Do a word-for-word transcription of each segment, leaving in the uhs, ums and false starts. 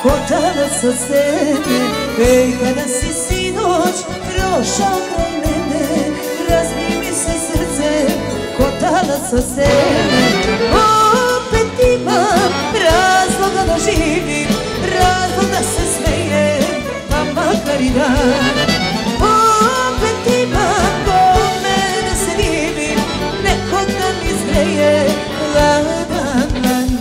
kotala sa sebe. Ej, kada si sinoć prošao kraj mene, razbij mi se srce, kotala sa sebe. Opet imam razloga da živim, razlog da se smejem, pa makar i dan. Opet imam kome da se divim, nekog da mi zgreje hladan dan.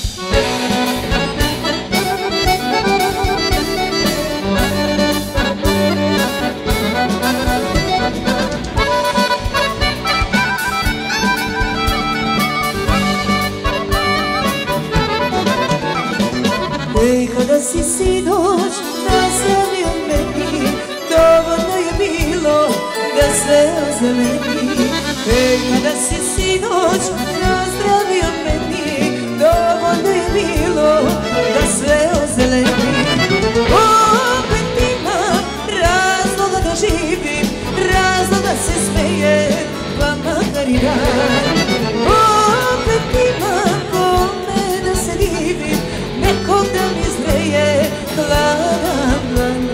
Ej, kada si sinoć nazdravio meni, dovoljno je bilo da sve ozeleni. Ej, kada si sinoć nazdravio meni, dovoljno je bilo da sve ozeleni. Opet imam razloga da živim, razlog da se smejem, pa makar i dan. Opet imam kome da se divim, nekog da mi zgreje hladan dan.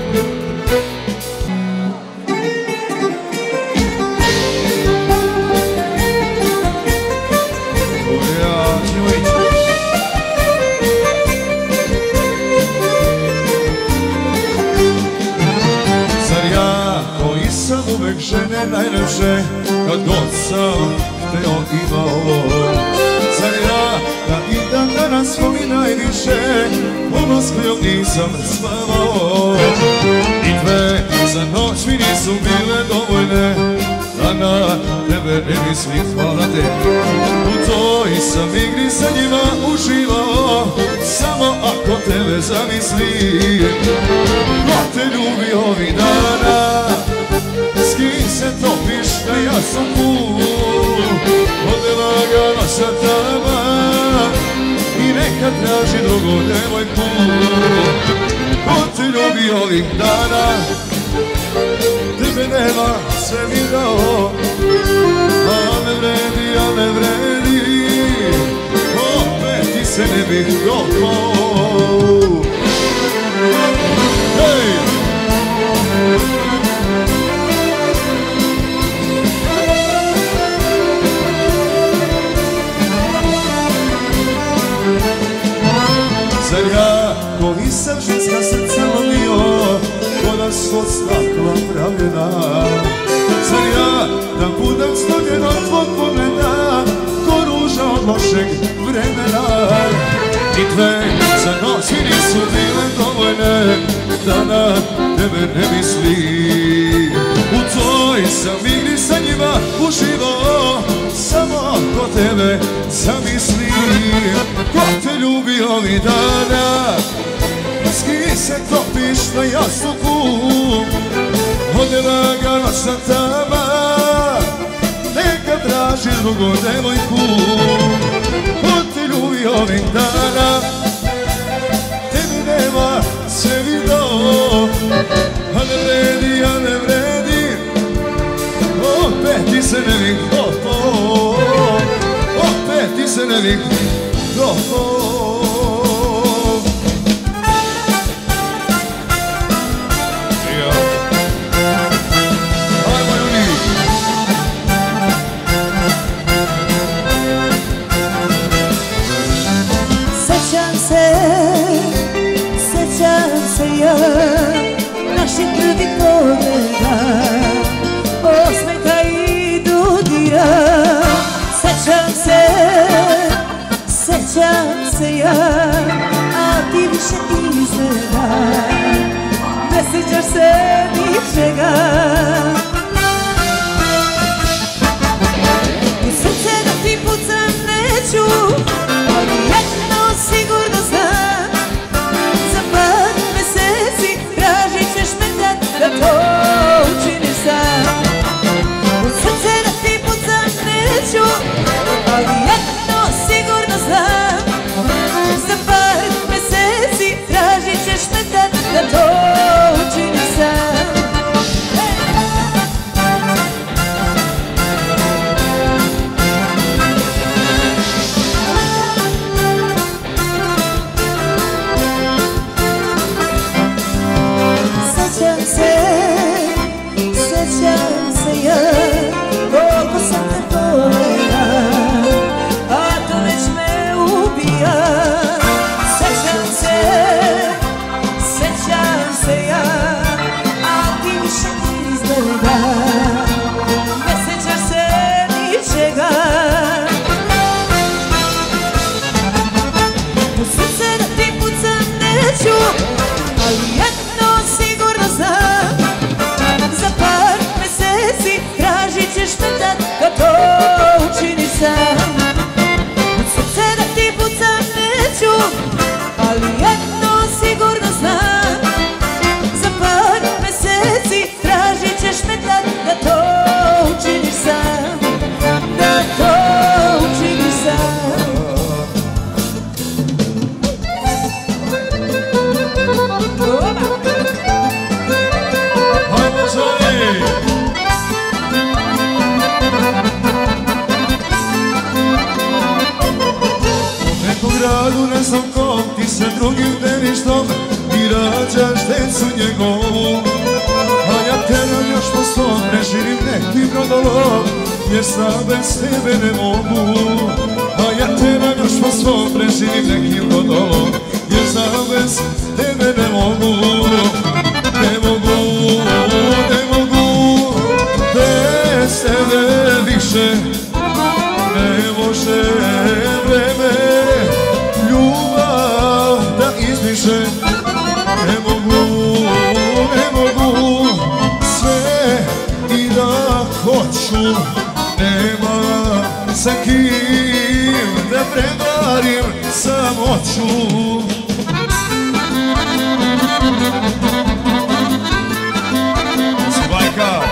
Zar ja koji sam uvek žene najlepše, kad god sam teo imao? Zar ja da i dan danas volim najviše, u Moskvi nisam spavao? I dve za noć mi nisu bile dovoljne, da na tebe ne mislim, hvala te. U toj sam igri sa njima uživao, samo ako tebe zamislim. Ko te ljubi ovih dana, s kim se topiš na jasnom put, ode lagano sa tama i neka traži drugu devojku. Ko te ljubi ovih dana, tebe nema, sve mi dao, a ne vredi, a ne vredi, opet ti se ne bih dopao. Hej! Zar ja koji sam ženska srca lomio, ko da su od stakla pravljena? Zar ja da budem stogen od tvog pogleda, ko ruža od lošeg vremena? I dve za noć mi nisu bile dovoljne, da na tebe ne mislim. U toj sam igri sa njima uživao, samo ako tebe zamislim. Ko te ljubi ovih dana, s kim se topiš na jastuku, ode lagano sa tama, neka traži drugu devojku. Ko te ljubi ovih dana, tebi nema, sve vidio, a ne vredi, a ne vredi, opet ti se ne bih dopao, opet ti se ne bih dopao. Sećam se, sećam se ja naših prvih pogleda, osmeha i dodira. Sećam se, sećam se ja, a ti više izgleda ne sećaš se ničega. U srce da ti pucam neću, ali jedno sigurno znam, za par meseci tražit ćeš me tad da to učinim sam. U srce da ti pucam neću, ali jedno sigurno znam, za par meseci tražit ćeš me tad da to učinim sam. Hey! šakom, ti sa drugim deništom i rađaš decu njegovu. A ja teram još po svom, ne živim nekim brodolom, jer sam bez tebe ne mogu. A ja teram još po svom, ne živim nekim brodolom, jer sam bez tebe ne mogu. Ne mogu, ne mogu, bez tebe više ne može vreme ljubav da izbriše. Ne mogu, ne mogu sve i da hoću, nema sa kim da prevarim samoću. Svajka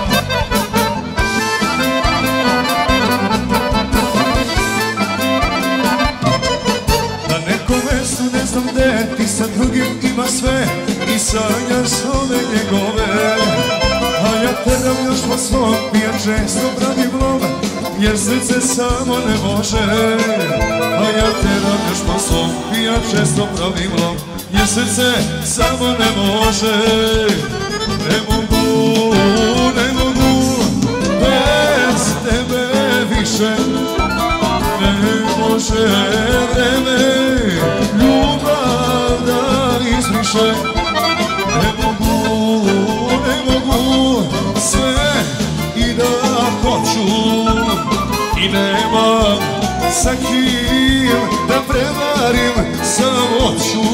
na nekom mestu ne znam gde, ti sa drugim ima sve i sanjaš ove njegove. A ja teram još po svom, ja često pravim lom, jer srce samo ne može. A ja teram još po svom, ja često pravim lom, jer srce samo ne može. Ne mogu, ne mogu, bez tebe više ne može vreme ljubav da izbriše. Ne mogu, ne mogu sve i da hoću i nemam sa kim da prevarim samoću.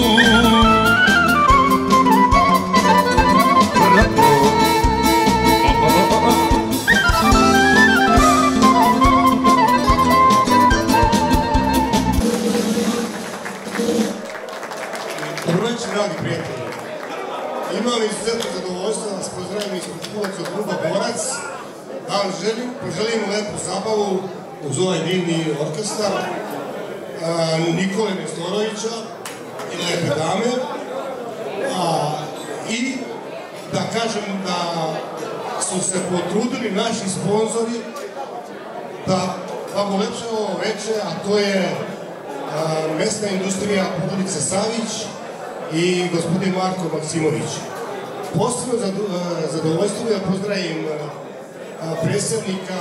Dragi prijatelji, imam izuzetno zadovoljstvo da vas pozdravim ispred publike od kluba Borac, da vam želim, poželim lepu zabavu uz ovaj divni orkestar Nikole Nestorovića i lepe dame. A, i da kažem da su se potrudili naši sponzori da vam ulepše ovo veče, a to je a, mesna industrija porodice Savić i gospodin Marko Maksimović. Posebno zadovoljstvo da pozdravim predsjednika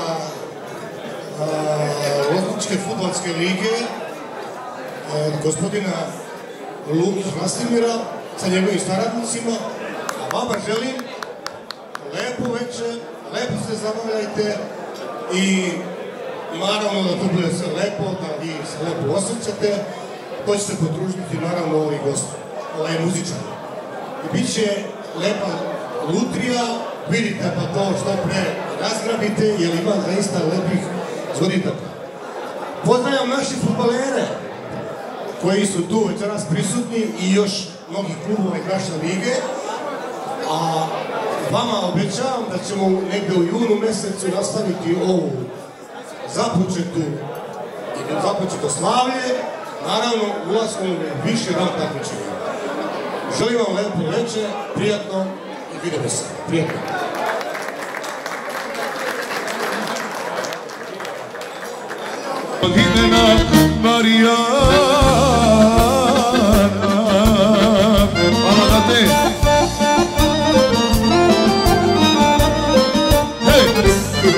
Lozničke fudbalske lige, gospodina Lukić Vlastimira sa njegovim saradnicima, a vama želim lepo večer, lepo se zabavljajte i naravno da to bude sve lepo, da vi se lepo osjećate. To će se potružiti naravno ovi gosti, ovaj muzičar. I bit će lepa lutrija, vidite pa to što pre razgrabite, jer ima zaista lepih zgoditaka. Pozdravljam naši fudbalere koji su tu večeras prisutni i još mnogih klubova iz naše lige. A vama obećavam da ćemo negde u junu mesecu nastaviti ovu započetu i započeto slavlje, naravno ulaskom u viši rang takmičenja. Želim vam lepo večer, prijatno i vidimo se. Prijatno. Od imena Marijana, hvala na te. Hej!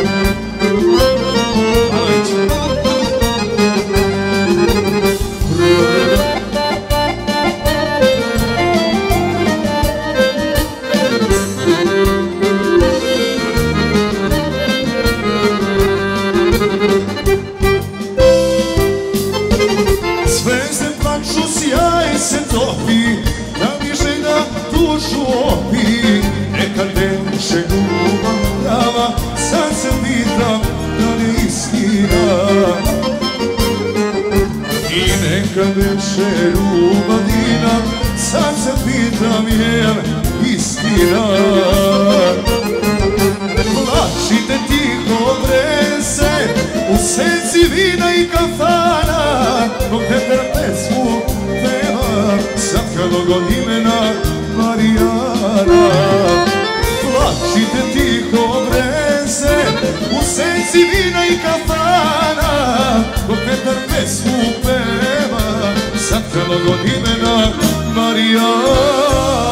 Kad više ljubav dinam, sad se pitam jel istina. Plačite tiho vrese u senci vina i kafana, dok Petar pesmu peva, sad kad od imena Marijana. Plačite tiho vrese u senci vina i kafana, dok Petar pesmu peva, sad kad mog od imena Marijana.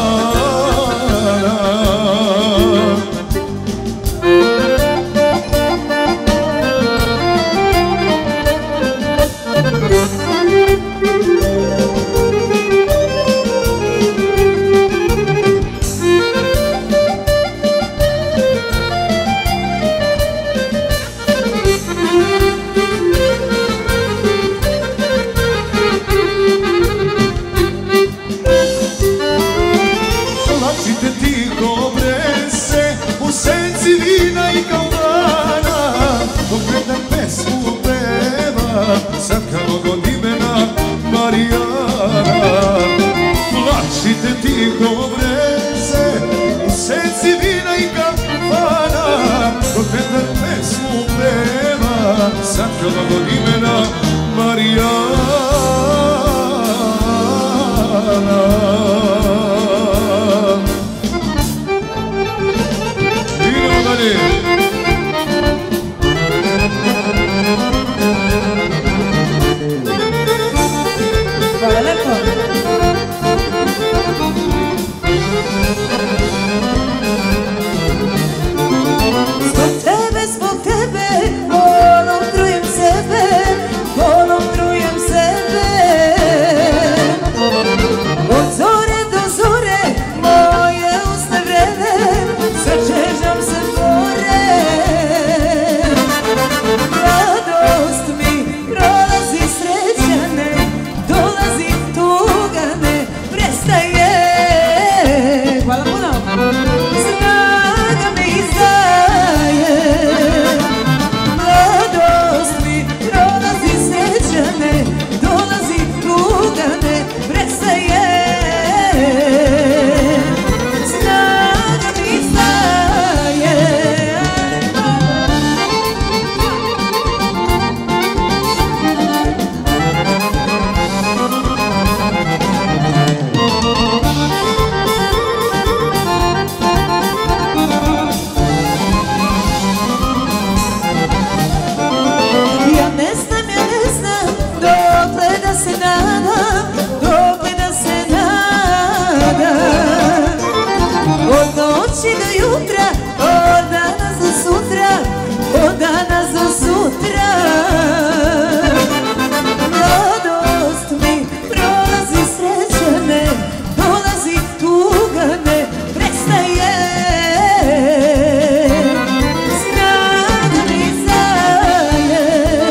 Sad kad od imena Marijana plačite tiho breze u senci vina i kafana, dok vetar pesmu peva. Sad kad od imena Marijana. Idemo dalje. Hvala lepo. Zbog tebe, zbog tebe, bolom trujem sebe, bolom trujem sebe. Od zore do zore, moje usne vrede, začežam se more. Radost mi prolazi srećane, dolazi tuga, ne prestaje. Hvala puno. Snaga me izdaje, radost mi prolazi srećane, dolazi tuga, ne prestaje. Snaga mi izdaje. Ja ne znam, ja ne znam, dokle da se nadam, dokle da se nadam. Od noći do jutra, od danas do sutra, od danas do sutra. Radost mi prolazi srećane, dolazi tuga, ne prestaje. Snaga mi izdaje,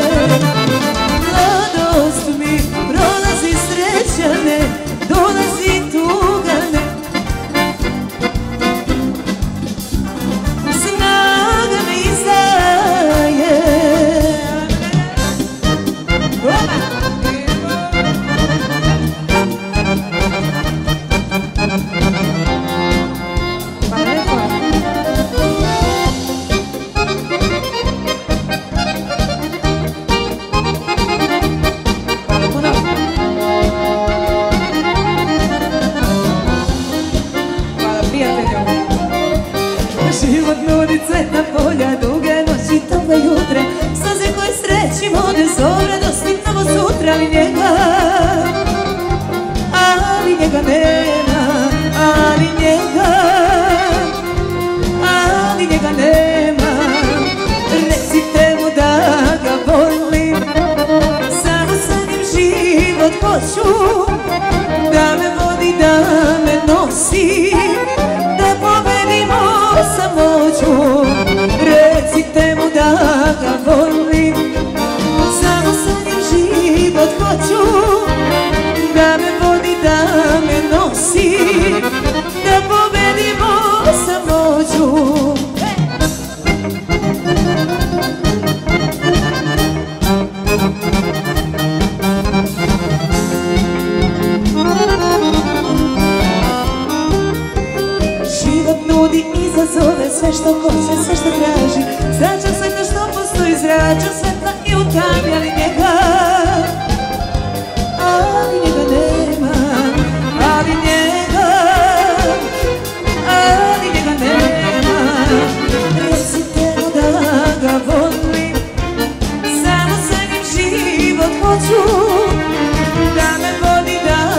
radost mi prolazi srećane, dolazi tuga, ne. Snaga mi izdaje. Hvala lepo. Hvala puno. Hvala prijatelju. Život nudi cvetna polja, duge noći, tople jutre, staze koje srećimo, ne zove radosti mnogo sutra. Ali njega, ali njega nema, ali njega, ali njega nema. Recite mu da ga volim, samo sa njim život hoću, da me vodi, da me nosi, da pobedimo samoću. Recite mu da ga volim, samo sa njim život hoću, da me vodi, da me nosi, da pobedimo samoću. Život nudi izazove, sve što hoće, sve što traži. Zrača svetla što postoji, zrača svetla i u tami. Ali njega, ali njega nema, ali njega, ali njega nema. Recite mu da ga volim, samo sa njim život hoću, da me vodi, da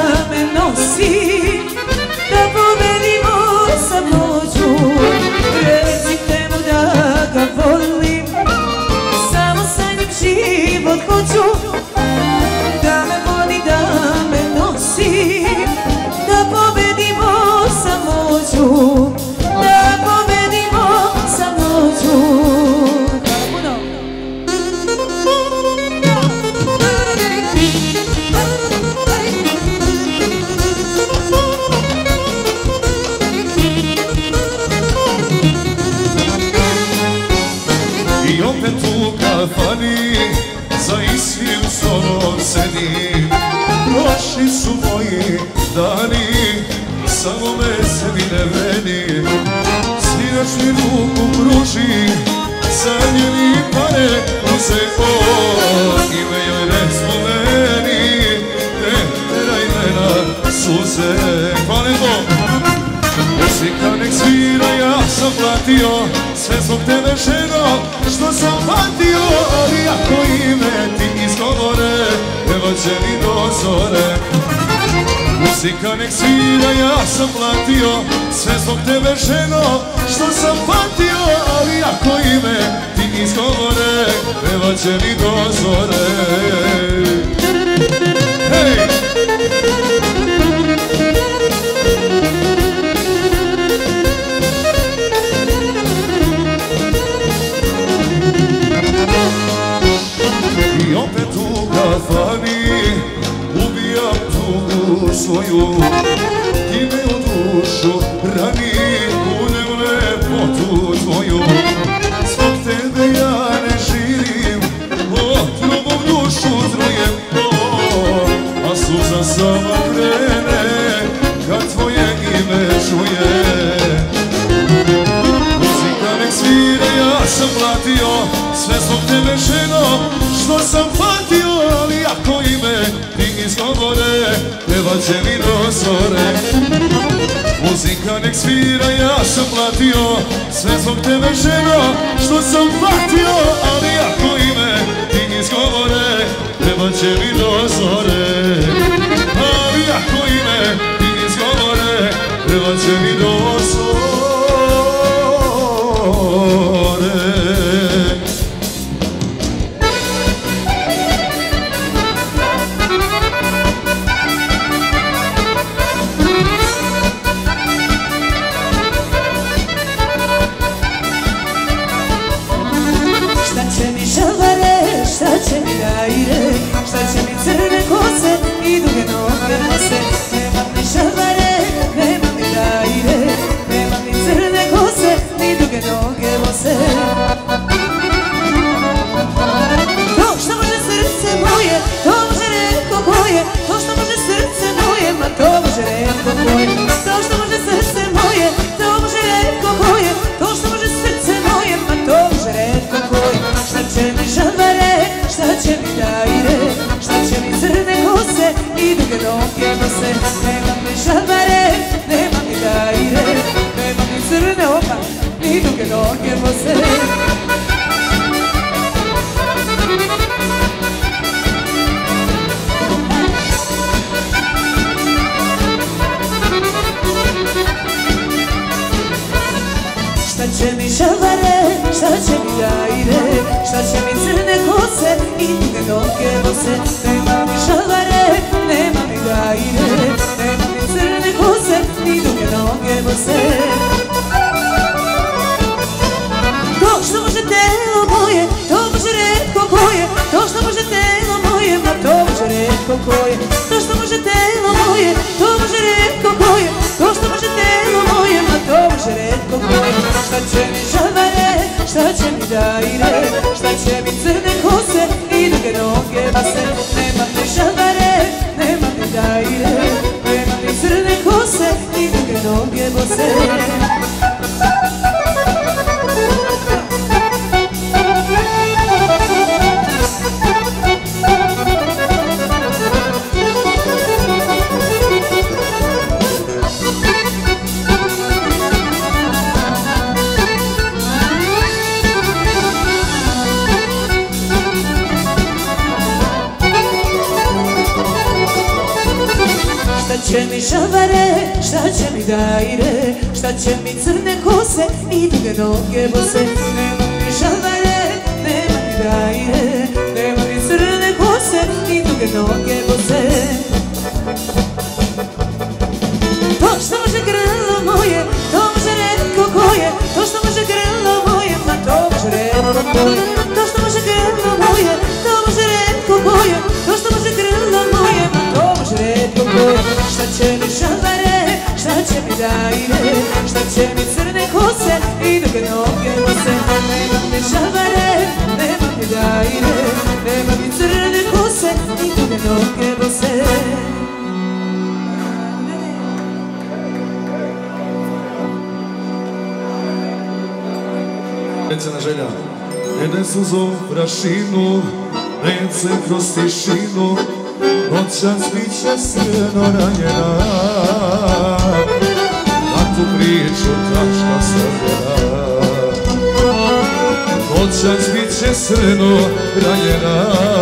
su moji dani, samo me sebi ne veni. Sirač mi ruku pruži, sanjeni pare uze on, ime joj ne spomeni, ne teraj me na suze. Hvala lijepo. Muzika nek svira, ja sam platio sve zbog tebe ženo što sam patio, ali ako ime ti izgovore, pevat će mi do zore. Muzika nek svira, ja sam platio sve zbog tebe ženo što sam patio, ali ako ime ti izgovore, pevat će mi do zore. Hej! I opet u kafani ubijam tugu svoju, ti me u dušu rani, kunem lepotu tvoju. Zbog tebe ja ne živim, otrovom dušu trujem to, a suza sama krene kad tvoje ime čuje. Muzika nek svira, ja sam platio sve zbog tebe ženo što sam patio, ali ako ime ti izgovore, pevat će mi do zore. Muzika nek svira, ja sam platio sve zbog tebe ženo što sam patio, ali ako ime ti izgovore, pevat će mi do zore. Ali ako ime ti izgovore, pevat će mi do zore. Šta će mi dajre, šta će mi crne kose i duge noge nose. Nema mi šavare, nema mi dajre, nema mi crne kose i duge noge nose. To što može srce moje, to može retko koje, to što može srce moje, ma to može retko koje. To što može srce moje, to može retko koje, to što može srce moje, ma to može retko koje. Šta će mi šavare, šta će mi dajre, šta će mi crne kose i duge noge nose. Nema mi šavare, nema mi dajre, nema mi crne opa i duge noge nose. Šta će mi šavare, šta će mi dajre, šta će mi crne kose i duge noge nose. Nema mi šavare, nema mi dajre, nema mi crne kose i duge noge nose. To što može telo moje, to može retko koje, to što može telo moje, ma to može retko koje. To što može telo moje, to može retko koje, to što može telo moje, ma to može retko koje. Šta će mi šavare, šta će mi dajre, šta će mi crne kose i duge noge nose. Nema mi šavare, nema mi dajre, nema mi crne kose i duge noge nose. Šta će mi šavare, šta će mi dajre, šta će mi crne kose i duge noge bose. Nema mi šavare, nema mi dajre, nema mi crne kose i duge noge bose. To što može grlo moje, to može retko koje, to što može grlo moje, ma to može retko koje. To što može grlo moje, to može retko koje, to što može grlo moje, ma to može retko koje. Šta će mi šavare, šta će mi dajre, šta će mi crne kose i duge noge nose. Nema mi šavare, nema mi dajre, nema mi crne kose i duge noge nose. specijalna želja. Jedne suzu prašinu, nece kroz tišinu, noćas bit će srno ranjena. Na tu priču tačka stavljena. Noćas bit će srno ranjena.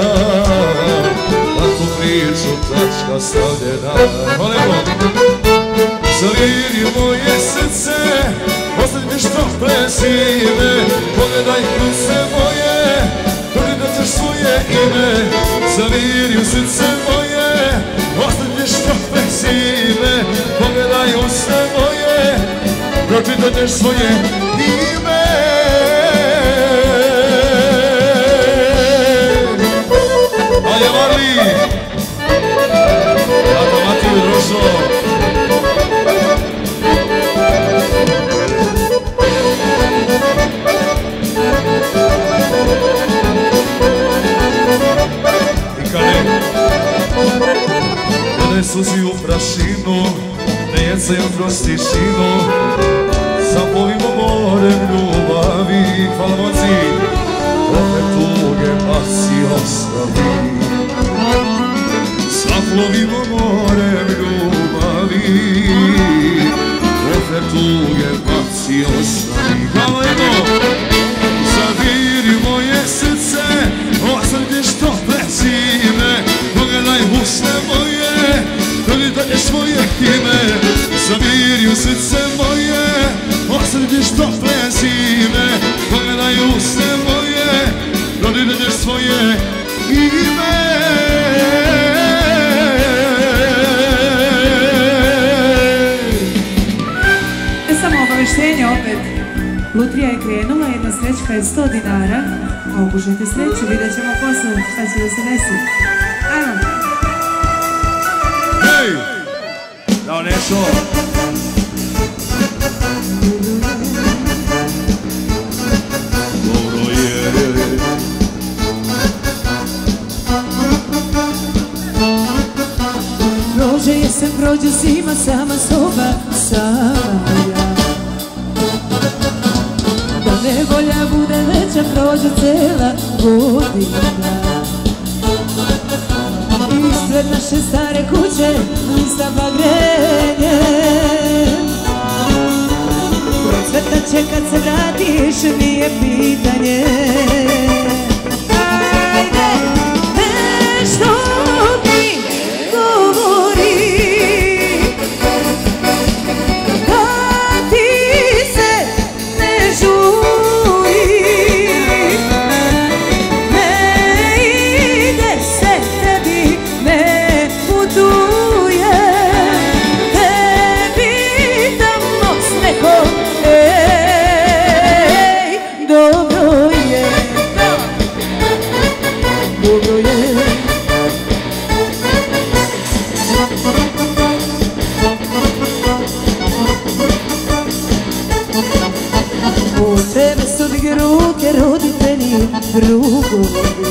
Na tu priču tačka stavljena. Molimo! Zaviri moje srce, ostavi što prezime. Pogledaj kljuce moje, pogledat ćeš svoje ime. Zaviri u srce moje, ostavi što prezime. Pogledaj u sve moje, pročitat ćeš svoje ime. Ajde Marli, Tato Matiju Drošo. Jedne suzi u prašinu, ne jecaju kroz tišinu. Zaplovimo morem ljubavi, hvala moci, opet tuge baci ostavi. Zaplovimo morem ljubavi, opet tuge baci ostavi. Hvala jedno! Zaviri moje srce, ostavi što prezime. Pogledaj usne moje, pogledaj svoje ime. Zaviri u srce moje, ostavi što prezime. Pogledaj usne moje, pogledaj svoje ime. Samo obaveštenje opet. Lutrija je krenula, jedna srećka je sto dinara. Okušajte sreću, vidjet ćemo posle šta će da se desi. Ajmo. Hej! Dao Nešo! Dobro je. Prođe jesen, prođe zima, sama soba, sama ja. Da nevolja bude veća, prođe cela godina. Ispred naše stare kuće lista bagrenje. Procvetat će kad se vratiš, nije pitanje. Ajde, nešto mi govori, da ti se ne žuri. Ne ide se tebi, ne putuje, tebi tamo s nekom. Ej, dobro je, dobro je. U tebe su dvije ruke, roditelji, drugovi.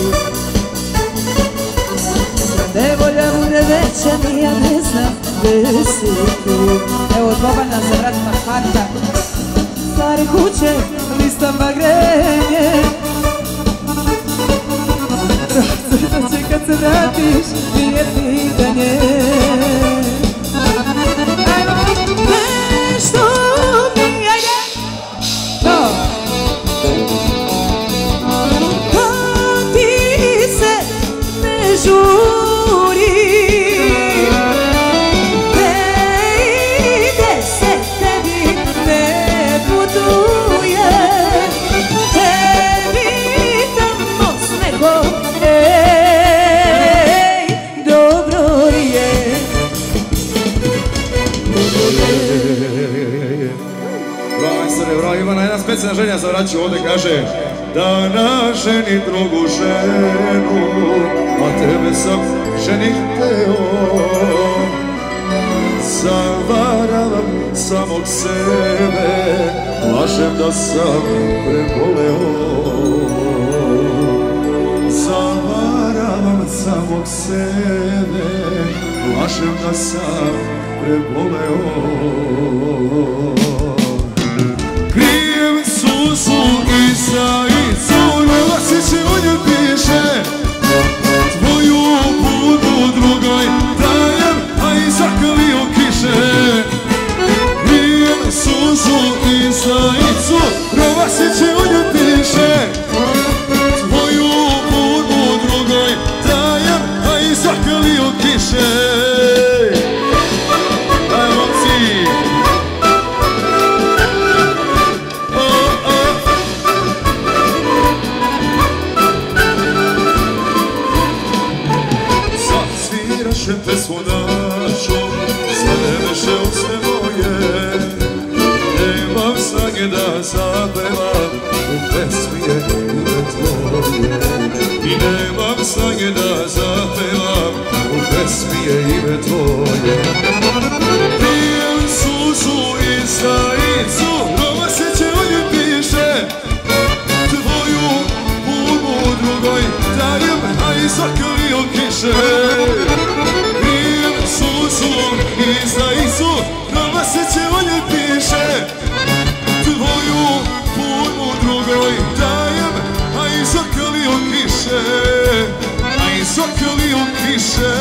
Nevolja bude veća, ni ja ne znam gde si ti. Evo od Bobana se vratima Harta. Stare kuće, lista bagrenje. Procvetat će kad se vratiš, nije pitanje. Ajmo, nešto mi, ajde! To! Da ti se ne žuri, ne ide se tebi, ne putuje, tebi tamo s nekom. Ej, dobro je, dobro je. Bravo, majstore, bravo, Ivana, jedna specijalna želja za vraću ovdje kaže: da naženi drugu ženu, a tebe sam ženiteo. Zavaravam samog sebe, lažem da sam preboleo. Zavaravam samog sebe, lažem da sam preboleo. Krijem suzu i Isaicu, Rovasiće u njoj piše, tvoju putu drugoj dajem, a i zakalio kiše. Pijem suzu Isaicu, Rovasiće u njoj piše, tvoju putu drugoj dajem, a i zakalio kiše. Daj momci! Pesmu našu, zarebeše u sve moje. Nemam snage da zapevam, u pesmi je ime tvoje. I nemam snage da zapevam, u pesmi je ime tvoje. Pijem suzu Isaicu, Rovasiće u njoj piše, tvoju pumu drugoj dajem, a i zakalio kiše. Isaicu, Rovasiće u njoj piše, tvoju pumu drugoj dajem, a i zakalio kiše, a i zakalio kiše.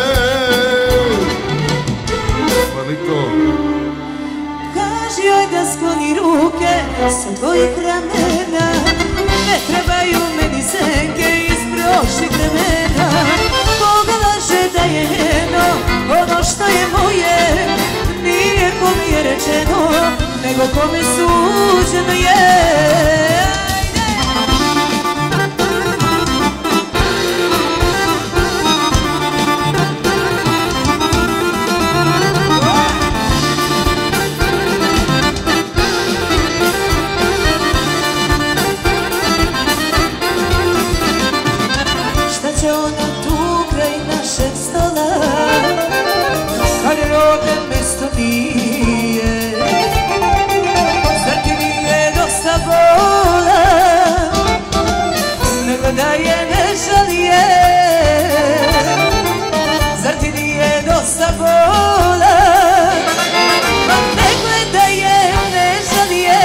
Maliko. Kaži joj da skloni ruke sa tvojih ramena, ne trebaju meni senke iz prošlih vremena. Koga laže da je njeno, ono što je moje, nije kome je rečeno, nego kome suđeno je. Šta će ona tu kraj našeg stola, kad rodne mesto nije? Zar ti nije dosta bola, nego da je ne žalije? Zar ti nije dosta bola, nego da je ne žalije?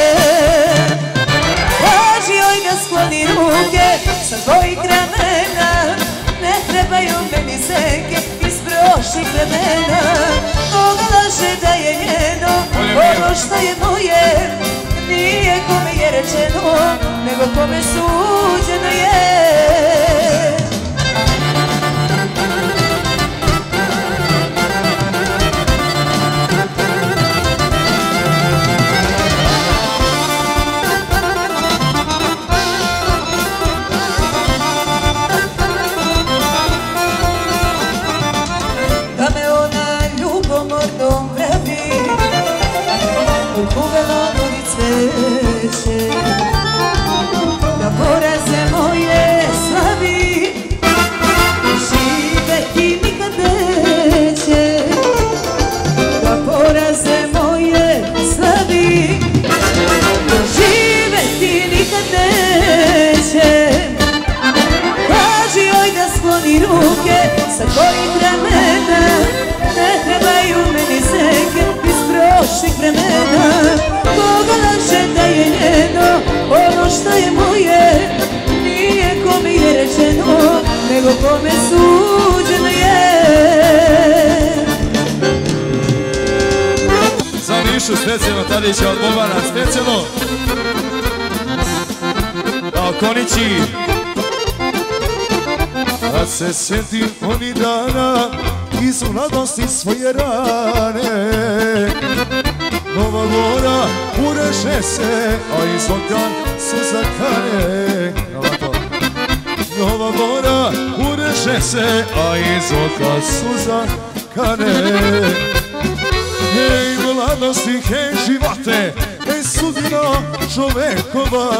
Kaži joj da skloni ruke sa tvojih ramena, ne trebaju meni senke iz prošlih vremena. Koga laže da je njeno, ono što je moje, nije kome je rečeno, nego kome suđeno je. Da me ona ljubomornom vrabi, u kuvelo nudi cveće, da poraze moje slavi, živeti nikad neće. Da poraze moje slavi, živeti nikad neće. Kaži joj da skloni ruke sa tvojih ramena, ne trebaju meni senke iz prošlih vremena. Koga laže da je njeno, ono što je moje, nije kome je rečeno, nego kome suđeno je. Za Mišu specijalno Tadića od Bobana, specijalno Konići. Kad se sjetim onih dana iz mladosti svoje rane, Nova Gora ureše se, a iz oka suza kane. Nova Gora ureše se, a iz oka suza kane. Hej mladosti, hej živote, hej sudbino čovekova,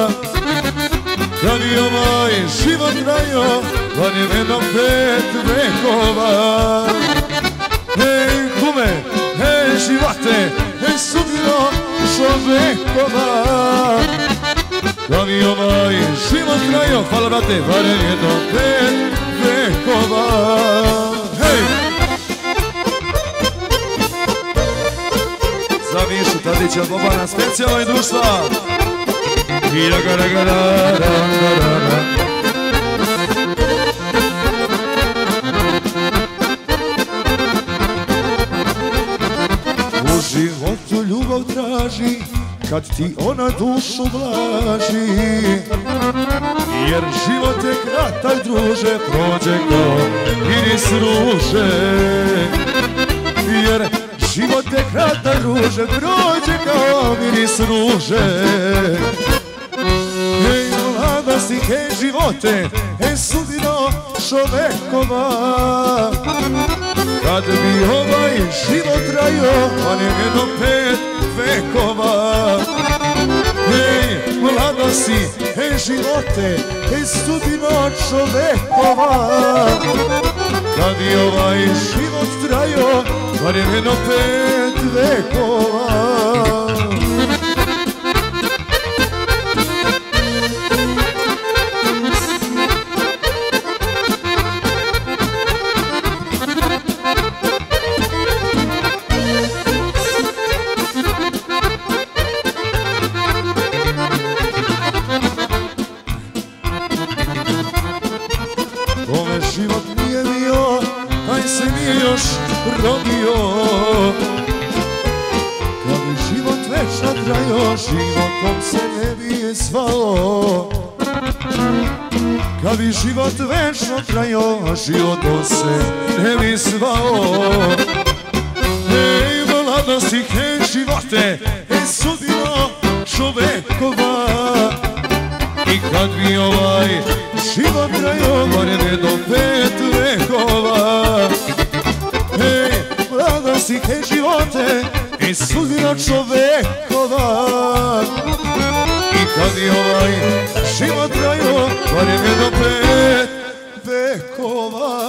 da bi ovaj život trajao, da je jedno pet vekova. Hej kume, hej živote, hej sudbino čovekova, da bi ovaj život trajao, hvala brate, barem jedno pet vekova. Hej! Za Mišu Tadića od Bobana, specijalno i društva. U životu ljubav traži kad ti ona dušu blaži, jer život je kratak druže, prođe kao miris ruže. Jer život je kratak druže, prođe kao miris ruže. Ej mladosti, hej živote, ej sudbino čovekova, kad bi ovaj život trajao, a ne jedno pet vekova. Ej mladosti, ej živote, ej sudbino čovekova, kad bi ovaj život trajao, a ne jedno pet vekova. Život nije bio, taj se nije još rodio. Kad bi život večno trajao, životom se ne bi zvao. Kad bi život večno trajao, životom se ne bi zvao. Ej mladosti, hej živote, ej sudbino čovekova, i kad bi ovaj život trajao, barem jedno pet vekova. Ej mladosti, hej živote, ej sudbino čovekova, i kad bi ovaj život trajao, barem jedno pet vekova.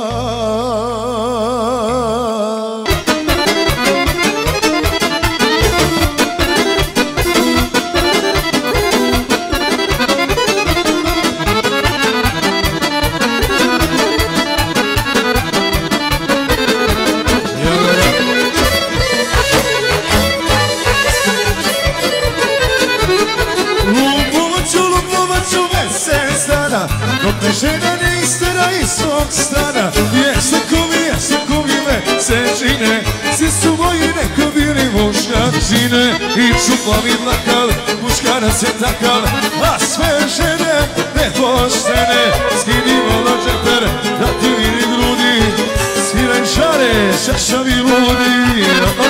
Dok me žena ne istera iz svog stana, jeste kumi, jeste kumi me se čine, svi su moji neko bili muškarčine. I čupa mi mlakal, muškarac je takav, a sve žene nepoštene. Skinimo na džeper, da ti vidi grudi, sviraj žare, šašavi ludi.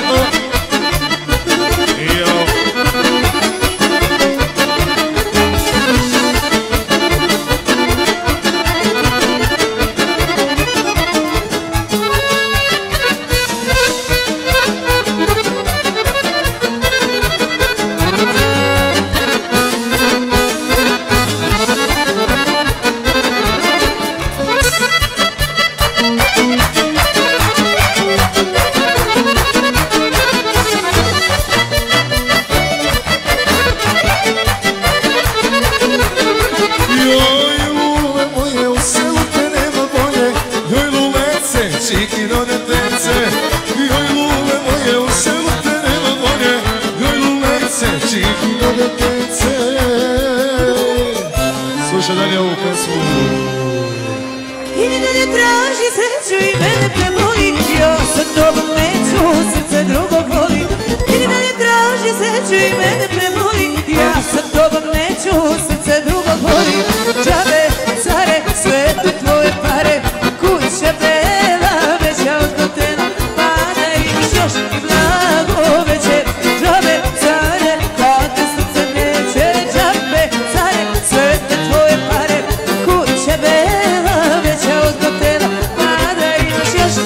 Slušaj dalje ovu pesmu. I dalje traži sreću i mene preboji, ja sa tobom neću, srce drugog voli. I dalje traži sreću i mene preboji, ja sa tobom neću, srce drugog voli. Džabe, care, sve te tvoje pare, kuća bela, veća od hotela, pada imaš još i blago veće. Džabe, care, kad te srce neće, džabe, care, sve te tvoje pare, kuća bela, veća od hotela, pada imaš još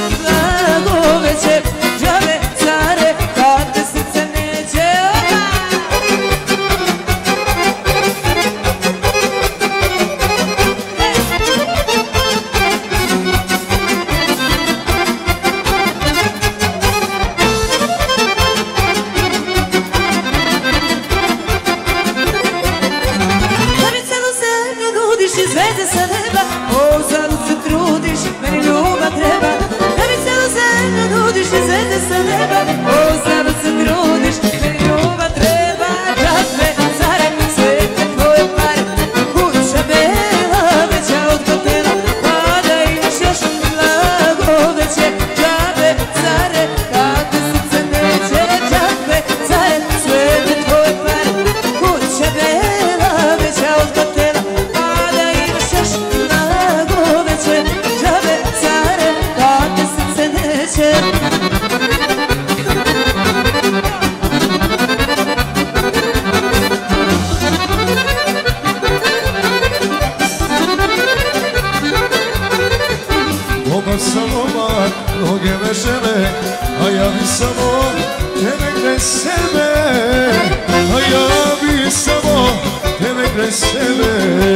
samo tebe kraj sebe, a ja bi samo tebe kraj sebe.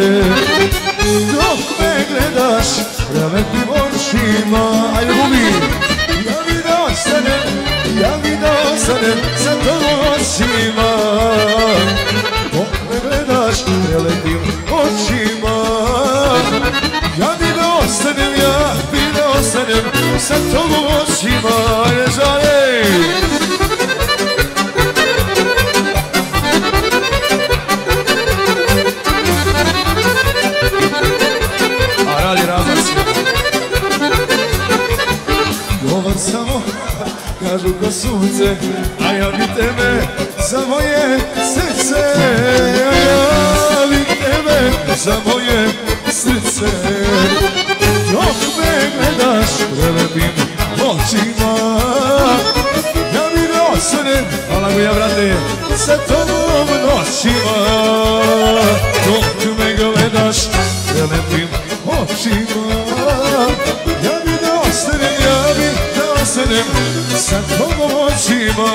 Dok me gledaš prelepim očima, ajde bubi. Ja bi da ostanem, ja bi da ostanem sa tobom očima. Dok me gledaš prelepim očima, ja bi da ostanem, ja bi da ostanem sa tobom očima. Ajde žale. A radi razlac. Dobar samo, kažu ko sunce, a ja bi tebe za moje srce, a ja bi tebe za moje srce. Dok me gledaš prelepim očima, ja bi da ostanem, hvala mi ja brate, sa tobom noćima. Dok me gledaš prelepim očima, ja bi da ostanem, ja bi da ostanem sa tobom očima.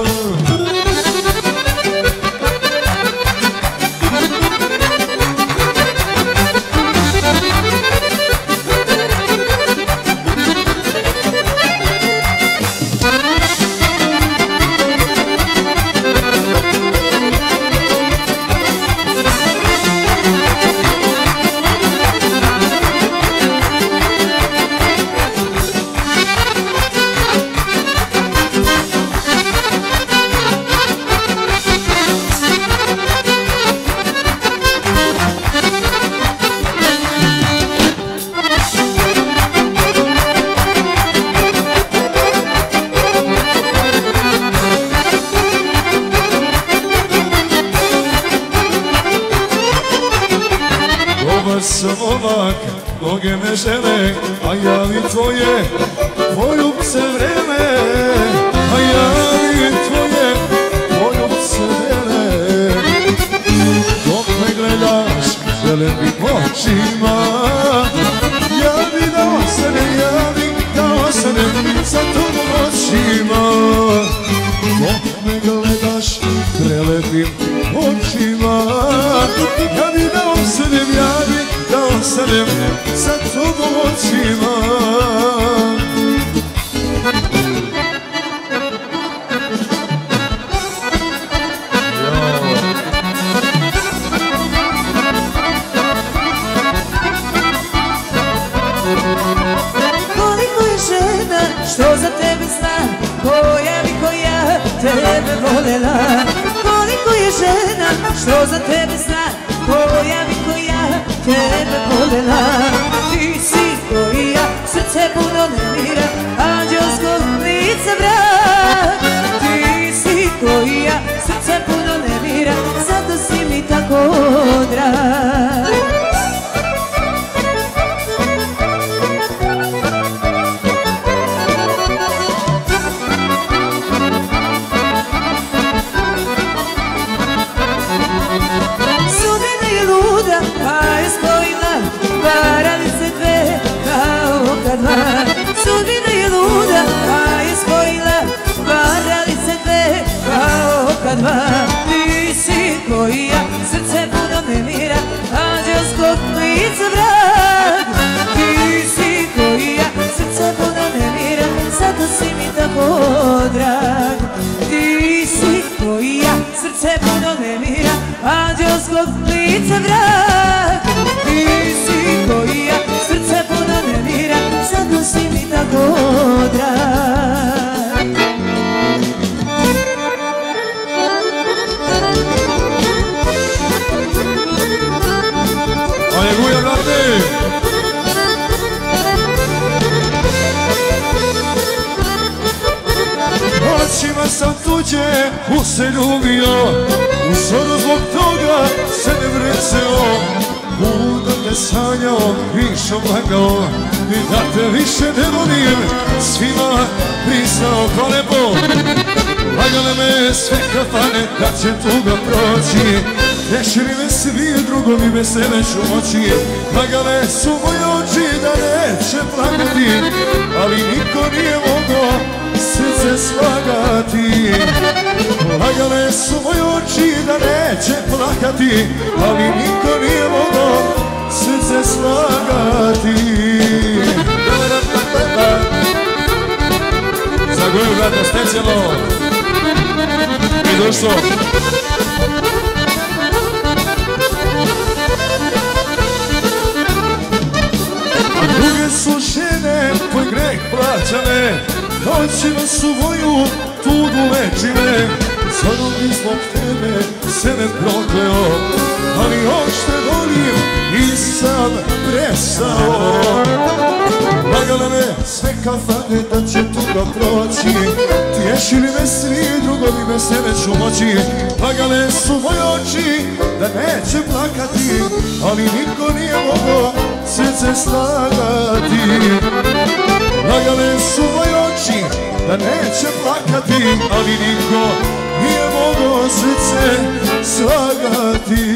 Mnoge me žele, a ja bi tvoje poljubce vreme, a ja bi tvoje poljubce vreme. Dok me gledaš prelepim očima, ja bi da ostanem, ja bi da ostanem sa tobom očima. Dok me gledaš prelepim očima, ja bi da ostanem, ja bi da ostanem sa tobom očima. Koliko je žena što za tebe zna, koja bi koja tebe volela. Koliko je žena što za tebe zna, koja bi koja tebe volela. Ti si koja srce puno nemira, anđelskog lica brak. Ti si koja srce puno nemira, zato si mi tako drag. Sudbina je luda, a je spojila varalice dve kao oka dva. Ti si koja srce puno nemira, anđelskog lica vrag. Ti si koja srce puno nemira, zato si mi tako drag. Ti si koja srce puno nemira, anđelskog lica vrag. Ti si koja srce puno nemira, zato si mi tako drag. Aleluja, brate! Očima sam tuđe useljubio, u zoru zbog toga se ne vreceo. Budno te sanjao, više oblagao, i da te više ne volim, svima priznao ko nebo. Lagale me sve kafane da će tuga proći, rešili me svi drugom i bez sebe ću moći. Lagale su moje oči da neće plakati, ali niko nije mogao srce srce slagati. Lagale su moje oči da neće plakati, ali niko nije mogao srce slagati. Za Goju brata specijalno i društvo. A druge su žene tvoj greh plaćane, noćima su moju tugu večine. Zadom bi zbog tebe sebe prokleo, ali još te volim i sam prestao. Lagala me sve kafane da će tuga proći, tješili me svi drugovi bez tebe ću moći. Lagale su moje oči da neće plakati, ali niko nije mogao srce slagati. Lagale su moje oči da neće plakati, ali niko nije mogao srce slagati.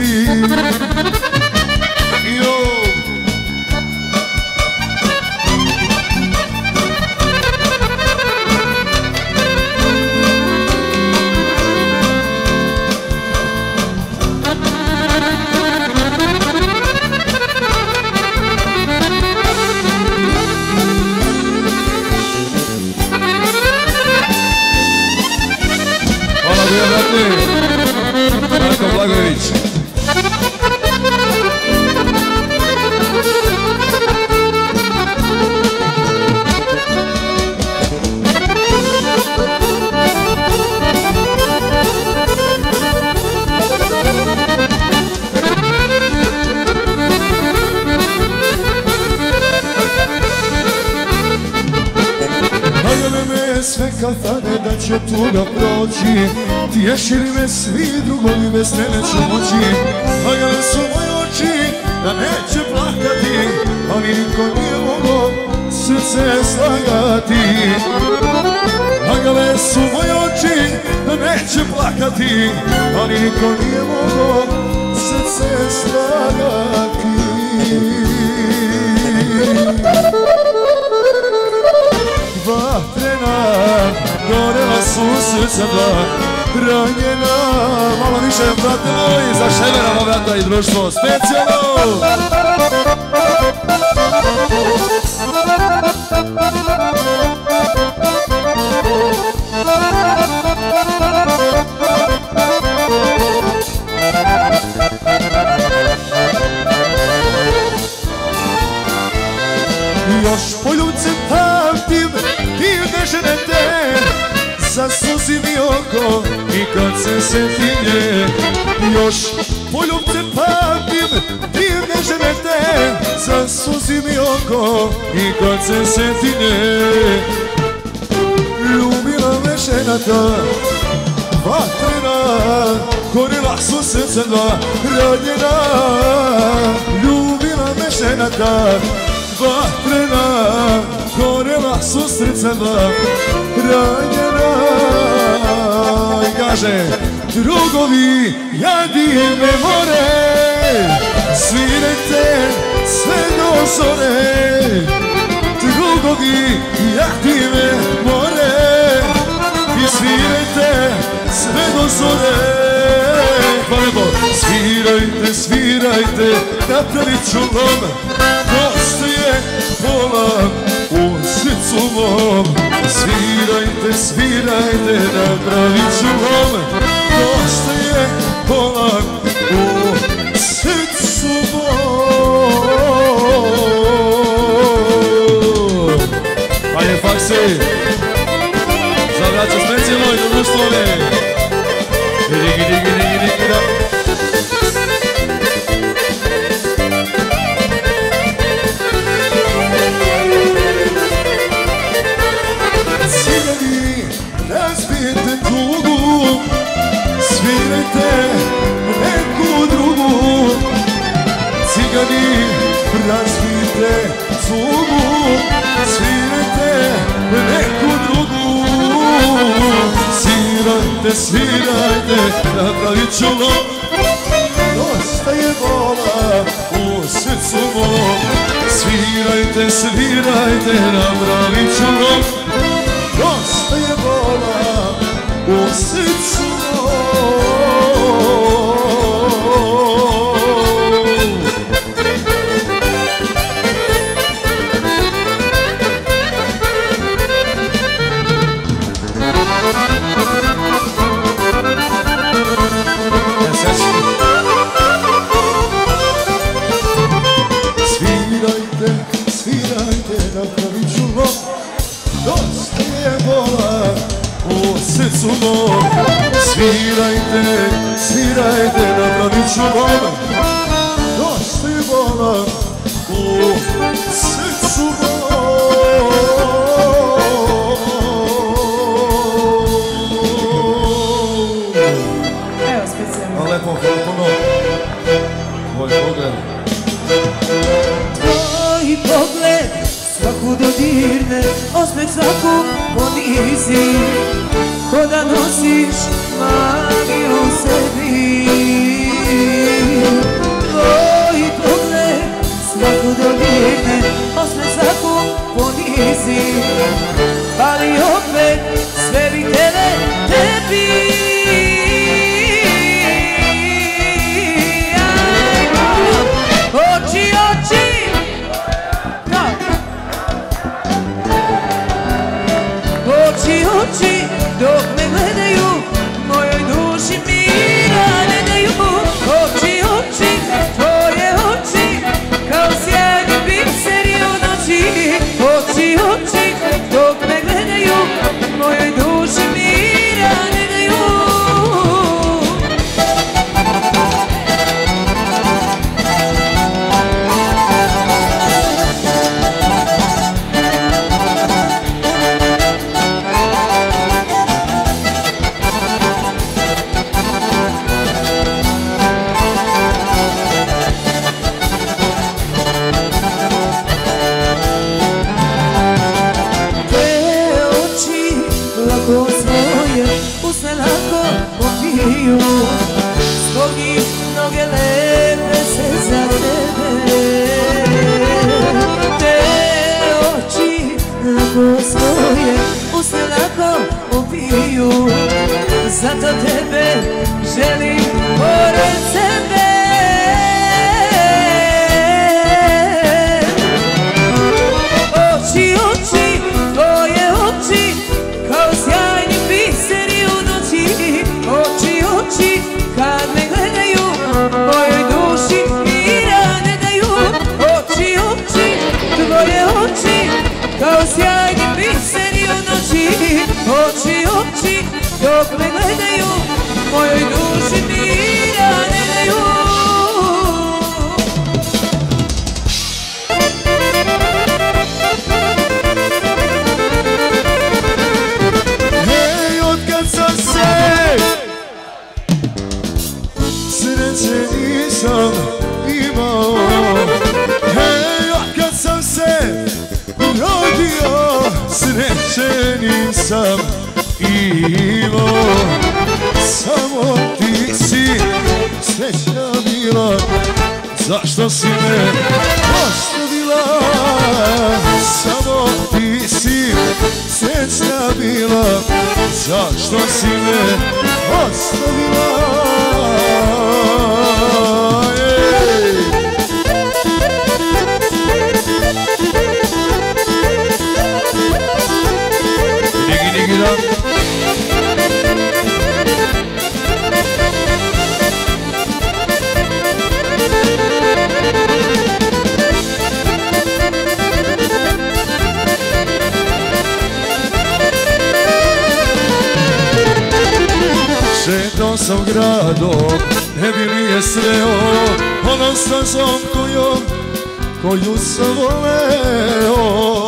Marko Blagojević. Sve kafane da će tuga proći, tješili me svi drugovi bez tebe ću moći. Lagale su moje oči da neće plakati, ali niko nije mogao srce slagati. Lagale su moje oči da neće plakati, ali niko nije mogao srce slagati. Vatrena, gorela su srca dva, ranjena. Malo više, brate moji, za Ševera, brata i društvo, specijalno! Još poljubce pamtim, divne žene te, zasuzi mi oko i kad se setim nje. Još poljubce pamtim, divne žene te, zasuzi mi oko i kad se setim nje. Ljubila me žena ta, vatrena, gorila su srce dva, ranjena. Ljubila me žena ta, vatrena, gorela su srca dva, ranjena. I kaže, drugovi, jadi me more, svirajte sve do zore. Drugovi, jadi me more, i svirajte sve do zore. Svirajte, svirajte, napravit ću vam, postoje pola u srcu mom. Svirajte, svirajte, napravit ću vam, postoje pola u srcu mom. Panie Faksy, za braću specijalno i do društvove. Gidi, gidi, gidi, gidi, gidi. Cigani, razbijete tugu, svirajte neku drugu. Cigani, razbijete tugu, svirajte neku drugu. Svirajte, svirajte, napravit ću vam, dosta je bola u srcu mom. Svirajte, svirajte, napravit ću vam, dosta je u srcu svirajte, svirajte, napravit ću vam dosta je bola u srcu mom. Evo specijalno. A lepo, hvala puno. Tvoj pogled. Tvoj pogled svaku dodirne, osmeh svaku ponizi, ko da nosiš magiju u sebi. Tvoj pogled svaku dodirne, osmeh svaku ponizi, ali opet sve bi tebe, tebi. Oči, oči, oči, oči, dok me gledaju, mojoj duši mira ne daju. Oči, oči, tvoje oči, kao sjajni biseri u noći. Oči, oči, dok me gledaju, mojoj duši mira ne daju. Zbog njih mnoge lepe se za tebe. Te oči lako svoje usne lako opiju, zato tebe želim pored sebe. Oči, oči, tvoje oči, kao sjajni biseri u noći. Oči, oči, kad me gledaju, mojoj duši mira ne daju. Oči, oči, tvoje oči, kao sjajni biseri u noći. Oči, oči, dok me gledaju, mojoj duši mira ne daju. Hej, otkad sam se sreće nisam imao, hej, otkad sam se rodio, sreće nisam imao. Samo ti si sreća bila, zašto si me ostavila? Samo ti si sreća bila, zašto si me ostavila? Šetao sam gradom, ne bi li je sreo onom stazom kojom, koju sam voleo.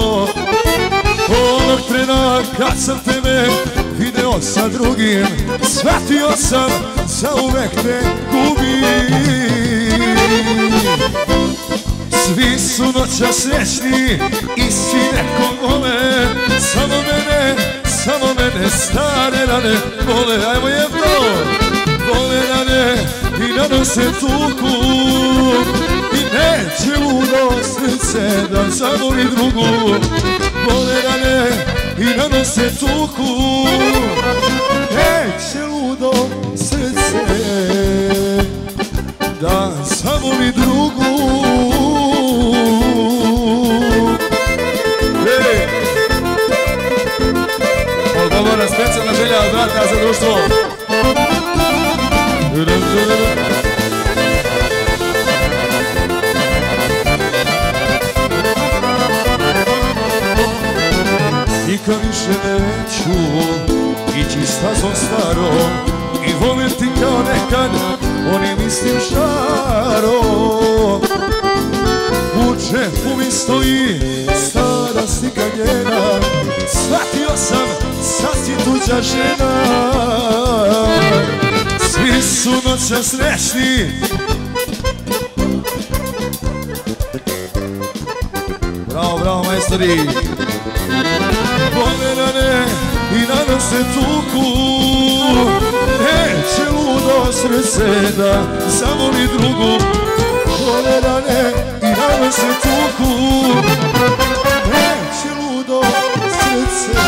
Onog trena kad sam tebe video sa drugim, shvatio sam, zauvek te gubim. Svi su noća srećni i svi nekog vole, samo mene, samo mene stare rane vole. Ajmo jedno, vole rane i nanose tuku, i neće ludo srce da zavoli drugu. Vole rane i nanose tuku. specijalna želja od brata za društvo. Nikad više neću ići stazom starom i volim ti kao nekad onim istim žarom. U džepu mi stoji stara slika njena, shvatio sam, sad si tuđa žena. Svi su noća srećni, bravo, bravo majstori. Pomerane i nadam se tuku, neće ludo srce da zavoli drugu. Pomerane i nadam se tuku, neće ludo srce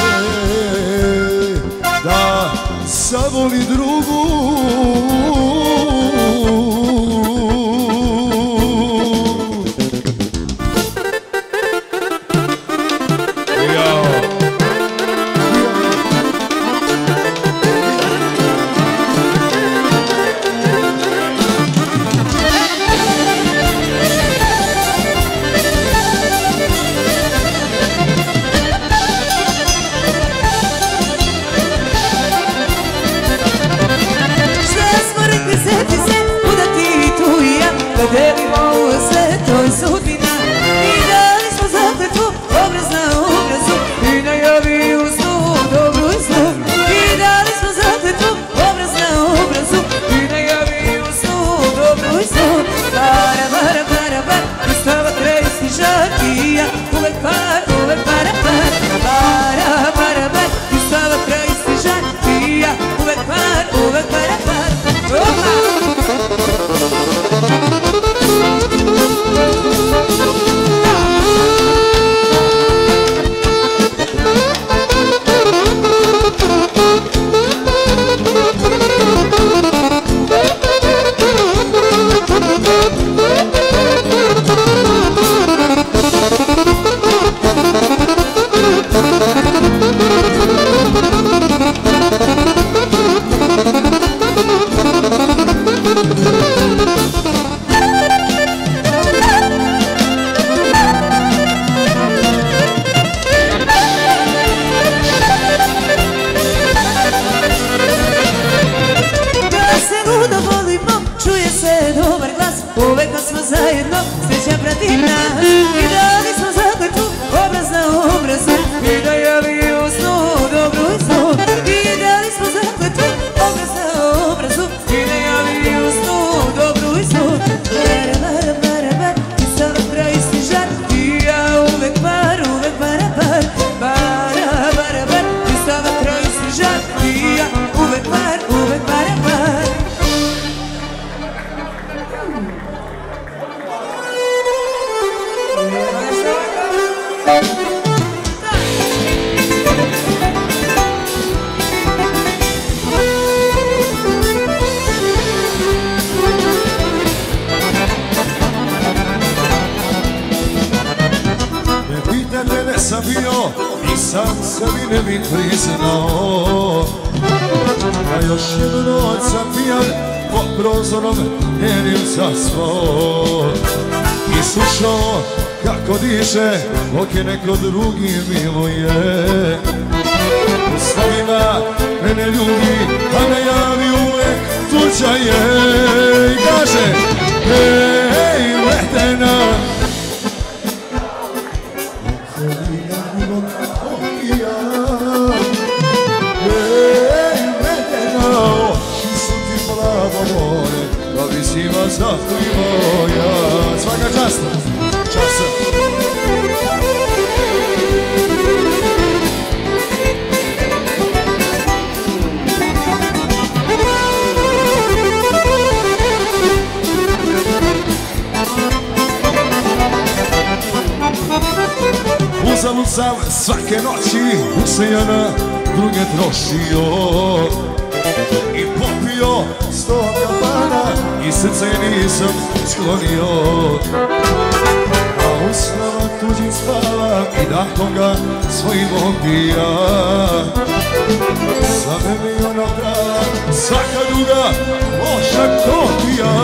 da zavoli drugu. Dok je neko drugi milo je u snovima mene ljubi, a najavi uvek tuđa je. I kaže, hej, Ledena, hej, Ledena, oči su ti plavo more, da visima zato i moja. Svaka čast, čast. Uzalud sam svake noći usejana druge trošio i popio sto kampana i srce nisam sklonio. A usnama tuđim spavam i nakon ga svojim opija. Za mene je ona prava, svaka druga loša ko ti ja.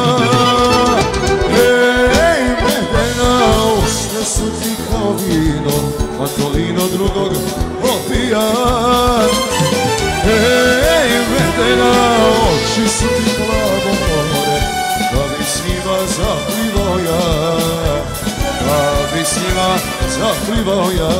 Ej, medena, usne su ti kao vino, a to vino drugog opija. Ej, medena, oči su ti plavo more, da bi s njima zaplivao ja, da bi s njima zaplivao ja.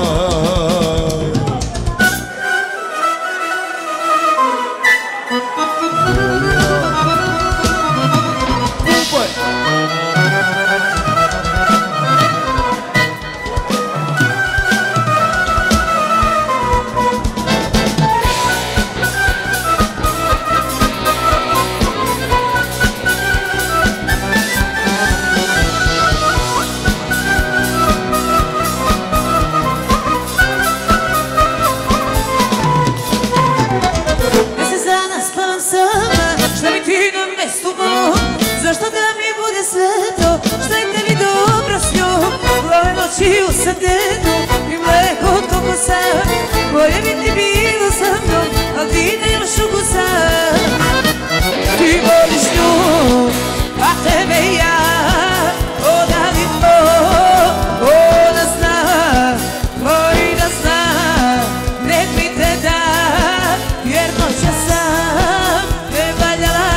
Zašto da mi bude sve to, šta je tebi dobro s njom? Plave noći u srdenu i mleko od kokosa. Bolje bi ti bilo sa mnom, al ti nemaš ukusa. Ti voliš nju, a tebe ja, odali to, ona zna, moj da zna. Nek mi te da, jer noća sam ne valjala.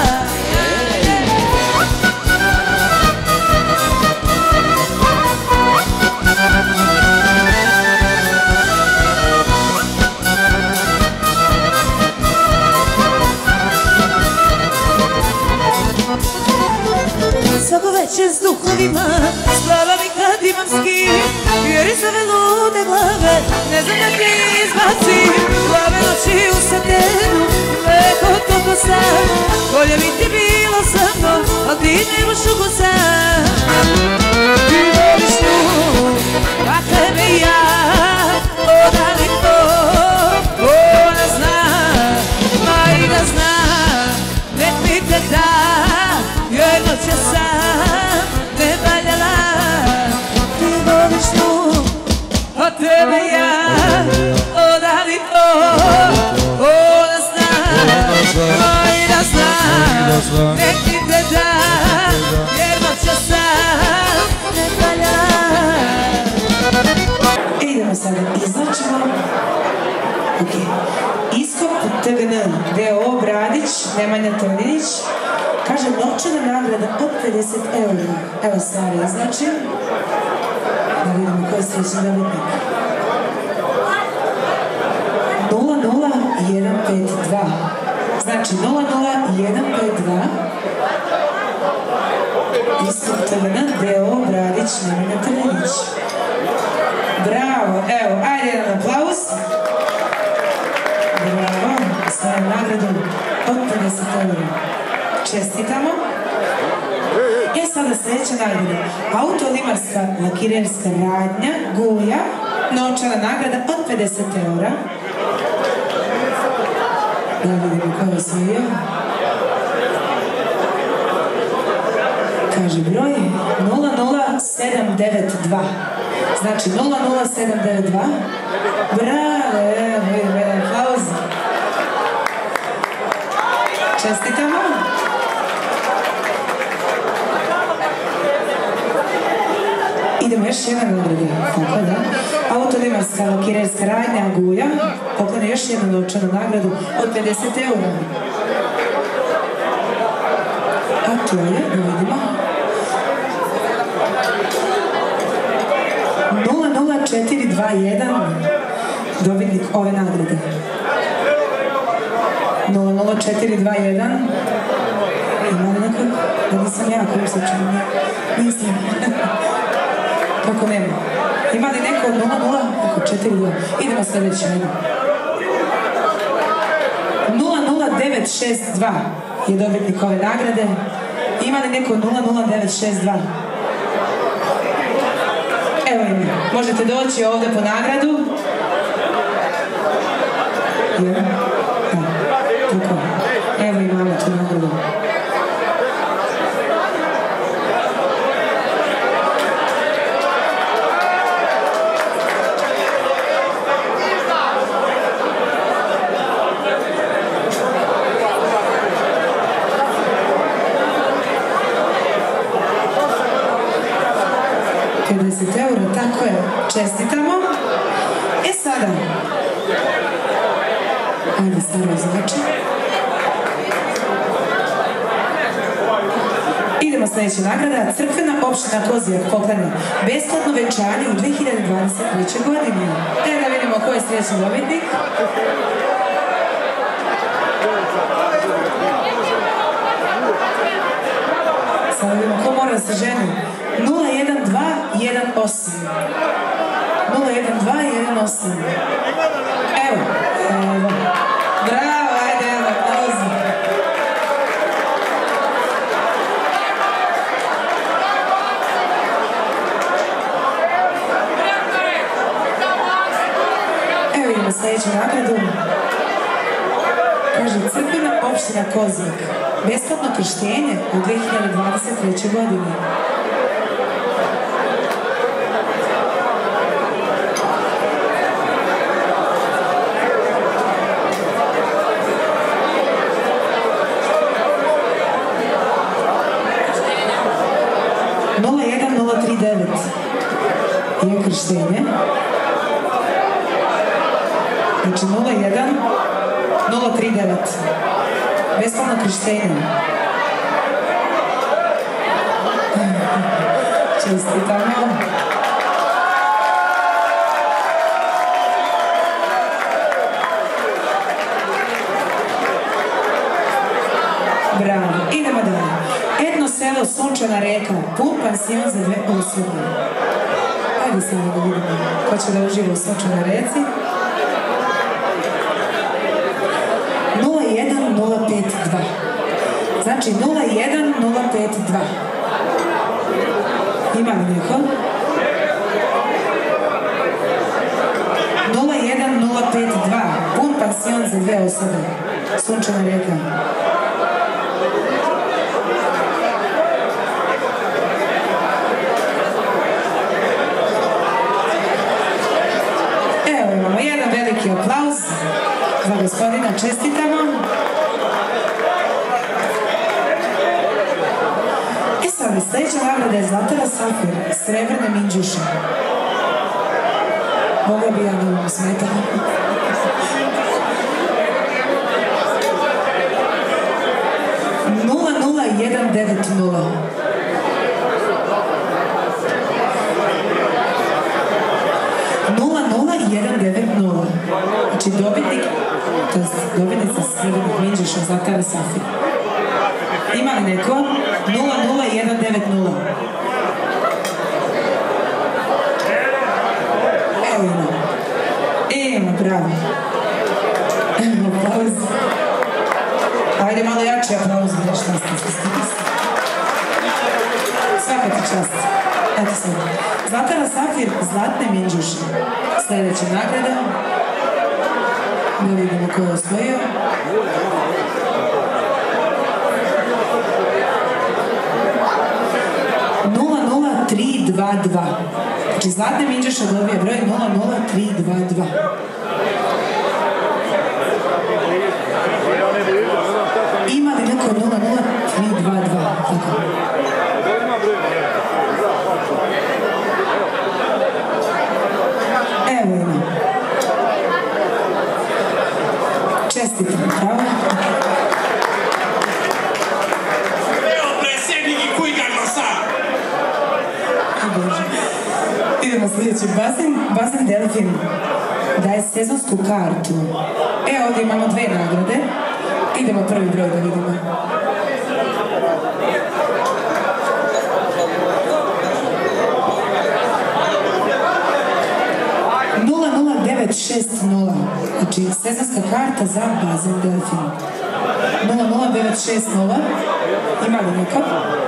Svako večer s duhovima spavam i kad imam skin, jer iz ove lude glave ne znam da te izbacim. Plave noći u srdenu i mleko od kokosa. Bolje bi ti bilo sa mnom, al ti nemaš ukusa. Ti voliš nju, a tebe ja, odali to, ona zna, ma i da zna. Nek mi te da, jer noća sam ne valjala. Ti voliš nju, a tebe ja, odali to, ona zna, moj da zna. Nek mi te da, jer noća sam ne valjala. Idemo sada, iznačimo. Ok, Iskop T V N, D O O Bradić, Nemanja Trdinić. Kaže, novčana nagrada od pedeset eura. Evo stvari iznačim. Da vidimo ko je srećan dobitnik. nula nula jedan pet dva. Znači nula nula jedan pet dva. Iskop T V N, D O O Bradić, Nemanja Trdinić. Bravo, evo, ajde jedan aplauz. Bravo, stavim nagradu od pedeset eura. Čestitamo. E sada sljedeća nagrada. Autolimarska lakirerska radnja Gulja, novčana nagrada od pedeset eura. Da vidimo ko je osvojio. Kaže broj nula nula sedam devet dva. Znači nula nula sedam devet dva. Bravo, evo vidimo jedan aplauz. Čestitamo. Idemo još jedna nagrada. Tako da. Autolimarska lakirerska radnja Gulja poklone još jednu novčanu nagradu od pedeset eura. A to je, da vidimo. nula nula četiri dva jedan, dobitnik ove nagrade. nula nula četiri dva jedan. Ima li neko? Da nisam ja koji se čujem. Nisam. Kako nema? Ima li neko od nula nula? Neko četiri dva. Idemo sljedeći. nula nula devet šest dva je dobitnik ove nagrade. Ima li neko nula nula devet šest dva? Evo ima. Možete doći ovdje po nagradu. Ja. Tako. Evo imamo tu nagradu. Čestitamo. E sada, ajde staro znači. Idemo sljedeća nagrada. Crkvena opština Kozjak poklanja besplatno venčanje u dve hiljade dvadeset trećoj godini. E da vidimo ko je sljedeći dobitnik. Sada vidimo ko mora da se ženi. nula jedan dva jedan osam. nula jedan dva jedan osam. Evo. Evo. Bravo, ajde, evo, aplauzi. Evo vidimo sljedeću nagradu. Kaže, crkvena opština Kozjak. Besplatno krštenje u dve hiljade dvadeset trećoj godini. nula jedan nula tri devet je krštenje. Znači nula jedan nula tri devet. Besplatno krštenje. Čestitamo. Bravo. Idemo dalje. Etno selo Sunčana reka. Pun pansion za dve osobe. Ajde samo da vidimo ko će da uživa u Sunčanoj reci. nula jedan nula pet dva. Znači nula jedan nula pet dva. Ima li neko? nula jedan nula pet dva. Pun pansion za dve osobe. Sunčana reka. Evo imamo jedan veliki aplauz za gospodina, čestitamo. E sad, sljedeća nagrada je Zlatara Safir, srebrne minđuše. Mogla bi ja da vam smetala. nula nula jedan devet nula. nula nula jedan devet nula. Znači dobitnik, to je dobitnica srebrnih minđuša Zlatara Safir. Ima li neko? nula nula jedan devet nula. Evo ima. Ima, bravo. Evo, aplauz. Ajde malo jači aplauz, nešto ste se svaka ti čast. Eto sad. Zlatara Safir, zlatne minđuše. Sljedeća nagrada. Da vidimo ko je osvojio. nula nula tri dva dva. Znači zlatne minđuše dobije broj nula nula tri dva dva. Ima li neko nula nula tri dva dva? Tako. Evo ima. Čestitam, pravo. Evo predsjednik i kuj ga glasa. Idemo sljedeći. Bazen, bazen Delfin daje sezonsku kartu. Evo ovdje imamo dve nagrade. Idemo prvi broj da vidimo. nula nula devet šest nula. Znači sezonska karta za bazen Delfin. nula nula devet šest nula. Ima li neko?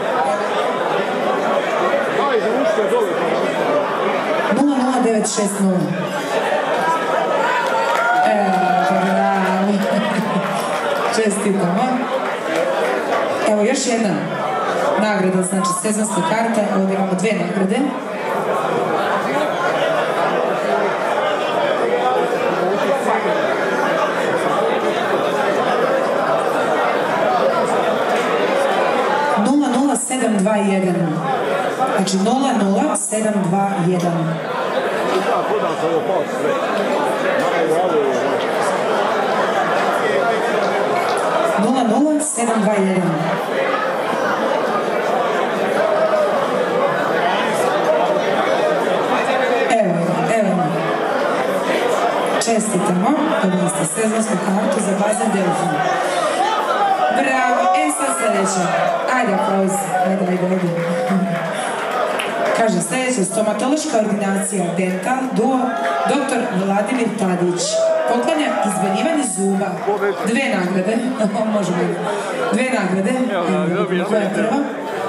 nula nula devet šest nula. Evo, bravo. Čestitamo. Evo još jedna nagrada, znači sezonska karta. Ovdje imamo dve nagrade. nula nula sedam dva jedan. Znači nula nula sedam dva jedan. nula nula sedam dva jedan. Evo, evo. Čestitamo, dobili ste sezonsku kartu za bazen Delfin. Bravo, e sad sljedeće. Ajde, aplauz. Ajde, ajde, ajde. Kaže sljedeća, stomatološka ordinacija Dental Duo, doktor Vladimir Tadić. Poklanja izbeljivanje zuba. Dve nagrade. Možemo. Dve nagrade. Koja je prva?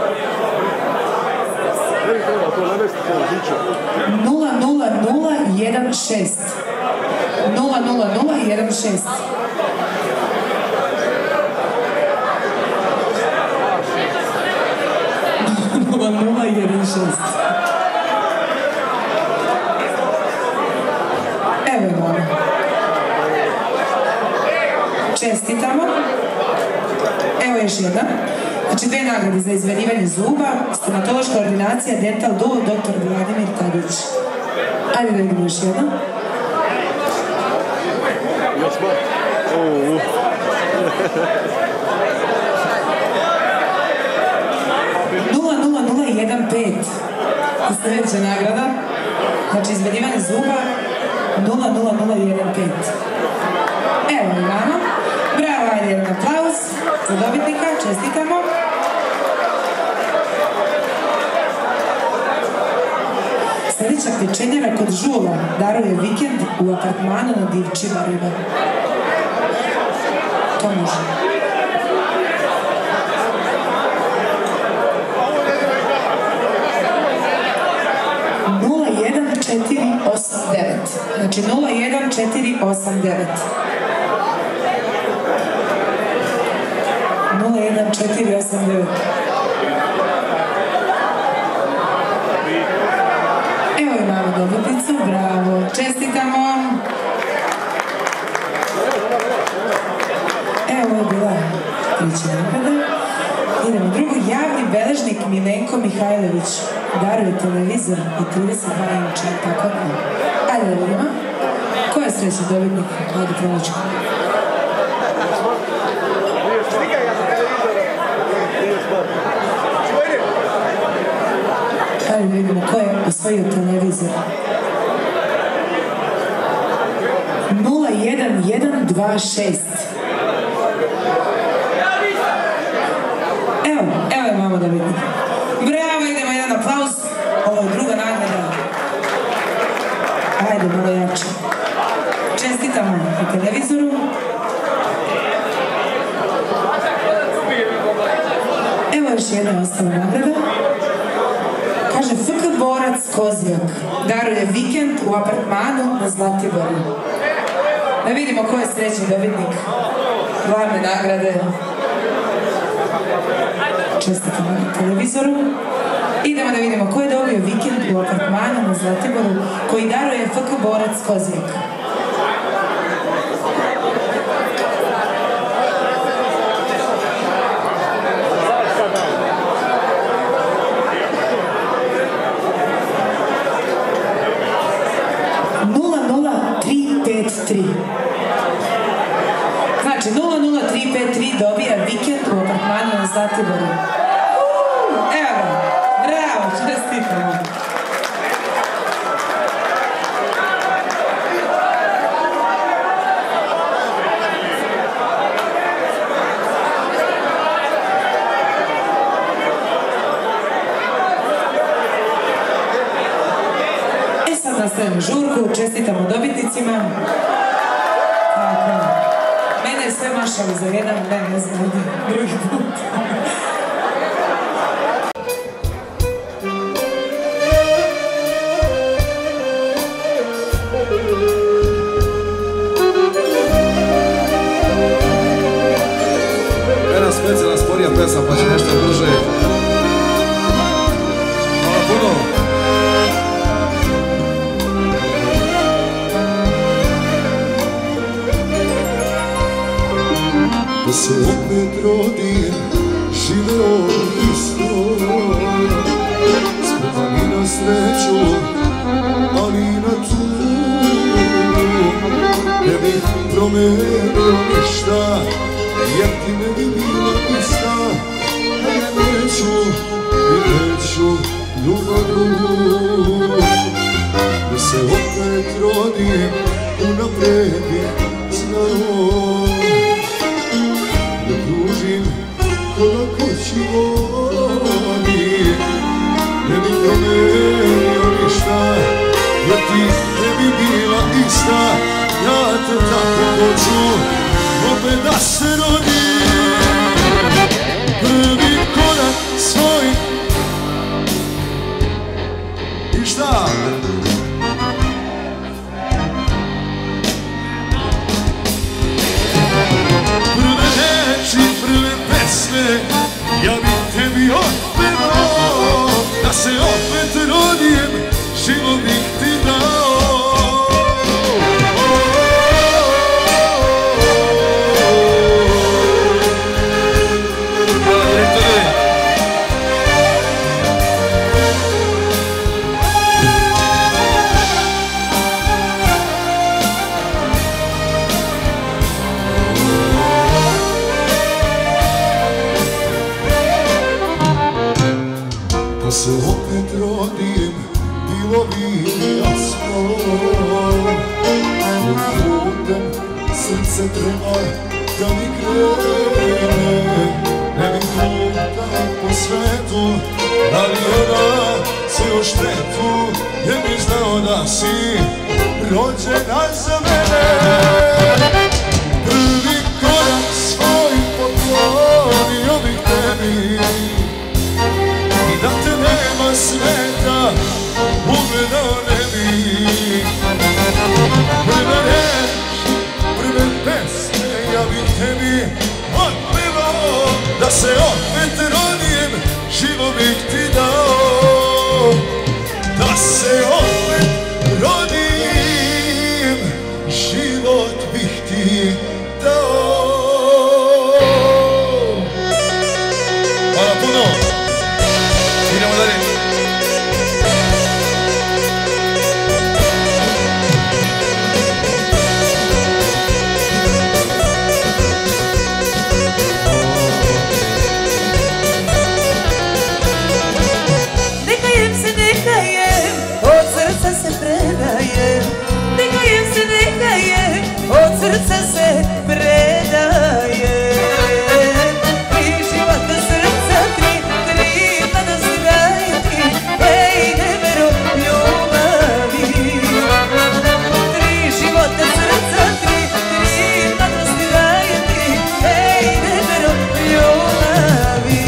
nula nula nula jedan šest. nula nula nula jedan šest. nula nula jedan šest. Evo je malo. Čestitamo. Evo još jedna. Znači dve nagrade za izverivanje zuba, stomatološka ordinacija Dental Duo, doktor Vladimir Tadić. Ajde da vidimo još jedna. nula nula nula jedan pet. Sljedeća nagrada. Znači izverivanje zuba nula nula nula jedan pet. Evo je vama. Bravo, ajde jedan aplauz za dobitnika, čestitamo. Sljedeća pečenjera kod Žula daruje vikend u apartmanu na Divčibarima. To može. nula jedan četiri osam devet. Znači nula jedan četiri osam devet. nula jedan četiri osam devet. Evo imamo dobitnicu, bravo, čestitamo. Evo je bila treća nagrada. Idemo drugo, javni beležnik Milenko Mihajlović daruje televizor i trideset dva inča, tako da. Ajde da vidimo. Ko je srećni dobitnik? Ajde pronačko. Ajde da vidimo ko je osvojio televizor. nula jedan jedan dva šest. Evo, evo je mamo da vidimo. Bravo, idemo jedan aplauz. Ovo je druga nagrada. Ajde, malo jače. Čestitamo na televizoru. Evo još jedna ostala nagrada. Kaže, F K Borac Kozjak daruje vikend u apartmanu na Zlatiboru. Da vidimo ko je srećni dobitnik glavne nagrade. Čestitamo na televizoru. Idemo da vidimo ko je dobio vikend u apartmanu na Zlatiboru koji daruje F K Borac Kozjak. nula nula tri pet tri. Znači nula nula tri pet tri dobija vikend u apartmanu na Zlatiboru. Evo, bravo, čestitamo. E sad nastavimo žurku, čestitamo dobitnicima. Tako. Mene je sve mašali za jedan, ne, ne znam, drugi put. Jedna specijalna sporija pesma, pa će nešto duže. Hvala puno. Da se opet rodim, živeo isto, spreman i na sreću, ali i na tu. promenio ništa, jer ti ne bi bila ista, a ja neću i neću dugo drugu. Da se opet rodim, unapred bih znao, da kružim ko na kući vodi. Ne bi promenio ništa, jer ti ne bi bila ista, ja te tako hoću opet da se rodim. Prvi korak svoj i šta? Prve reči, prve pesme, ja bih tebi otpevao, da se opet rodim, život bih ti dao. Da se opet rodim, bilo bi jasno, kojim putem srce treba da mi krene. Ne bih luta po svetu, ali ona se još štetu, jer mi znao da si rođena za mene. Prvi korak svoj poklonio bih tebi, da te nema sveta, ugledao ne bi. Prve reči, prve pesme, ja bih tebi otpevao, da se opet rodim, život bih ti dao. Da se opet rodim, život bih ti dao. Hvala puno. Idemo dalje. Nekajem se, nekajem, od srca se predajem. Nekajem se, nekajem, od srca se predajem. Tri života srca, tri, tri mladosti dajem ti, ej nevero ljubavi. Tri života srca, tri, tri mladosti dajem ti, ej nevero ljubavi.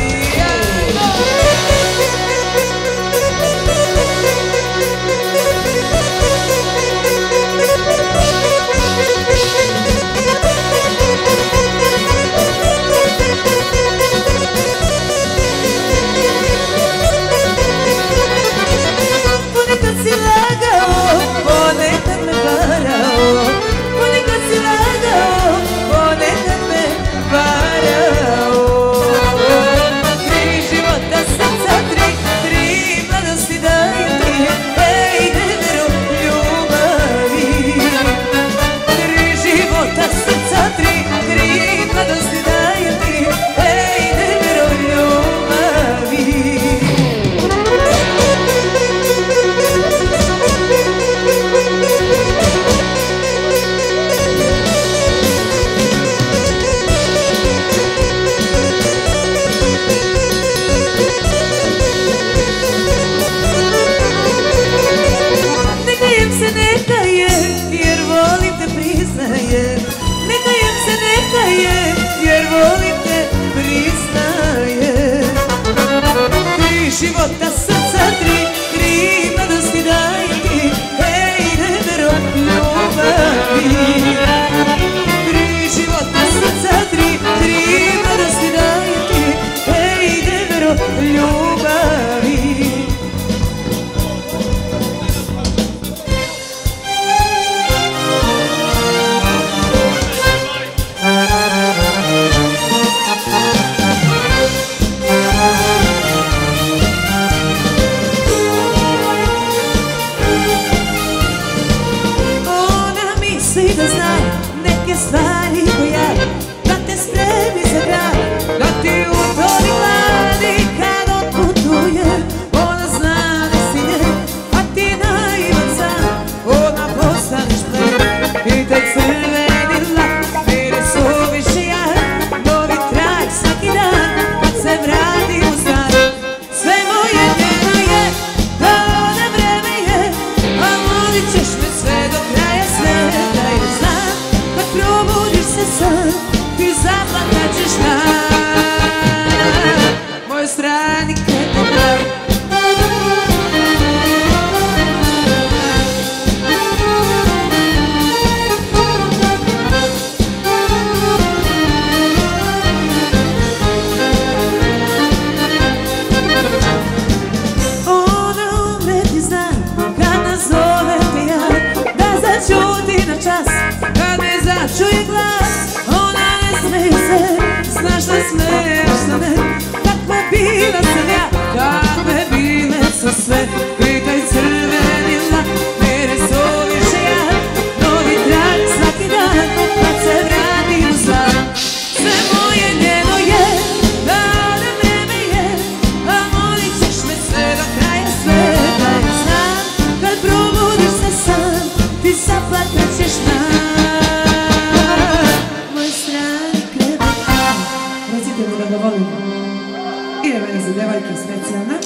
smešno me, kakva bila sam ja, kakve bile su sve, pitaj crvenila, mere suviše ja, novi trak svaki dan, kad se vratim u san. Sve moje njeno je, da na vreme je, a molit ćeš me sve do kraja sveta i znam, kad probudiš se sam, ti zaplakat ćeš nam. Moj strani krevet, recite mu da ga volim. Ide meni za devojke specijalna.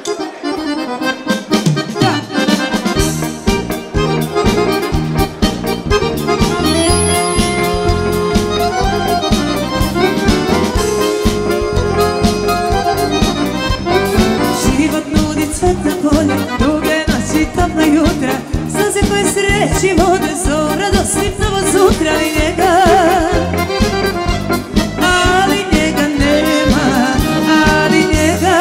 Život nudi cvetna polja, duge noći, topla jutra, slaze koje sreći vode zora, radosti novo sutra i njega. Ali njega nema, ali njega,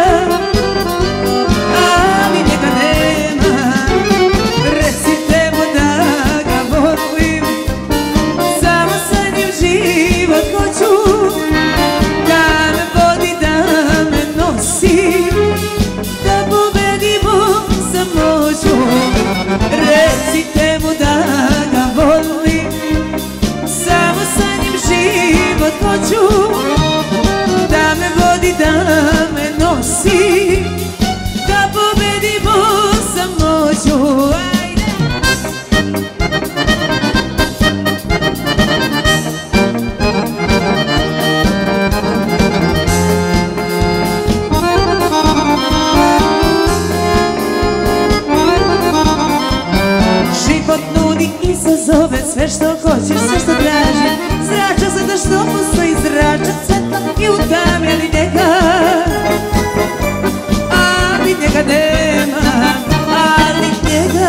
ali njega nema. Recite mu da ga volim, samo sa njim život hoću, da me vodi, da me nosi, da pobedimo samoću. Recite mu da ga volim, samo sa njim život hoću, da me vodi, da me nosi, da pobedimo samoću. Ajde! Život nudi izazove, sve što hoćeš, sve što traži, zrača se da što postoji, zrača cvetla i utamljeni njega. Ali njega nema, ali njega,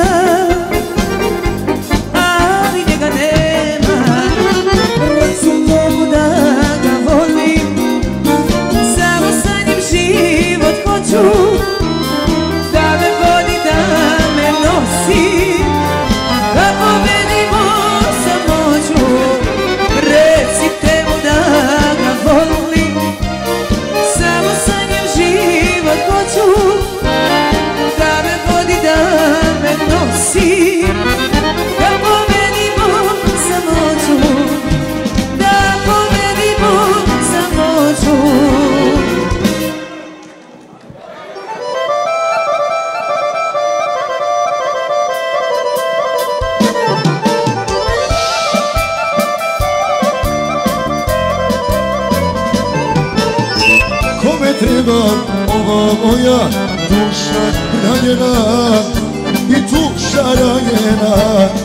ali njega nema. Recite mu da ga volim, samo sa njim život hoću, da me vodi, da me nosi, da pobedimo samoću. Recite mu da ga volim, samo sa njim život hoću, da me vodi, da me nosi, da pobedimo samoću, da pobedimo samoću. Kome treba ova moja duša ranjena i duša ranjena,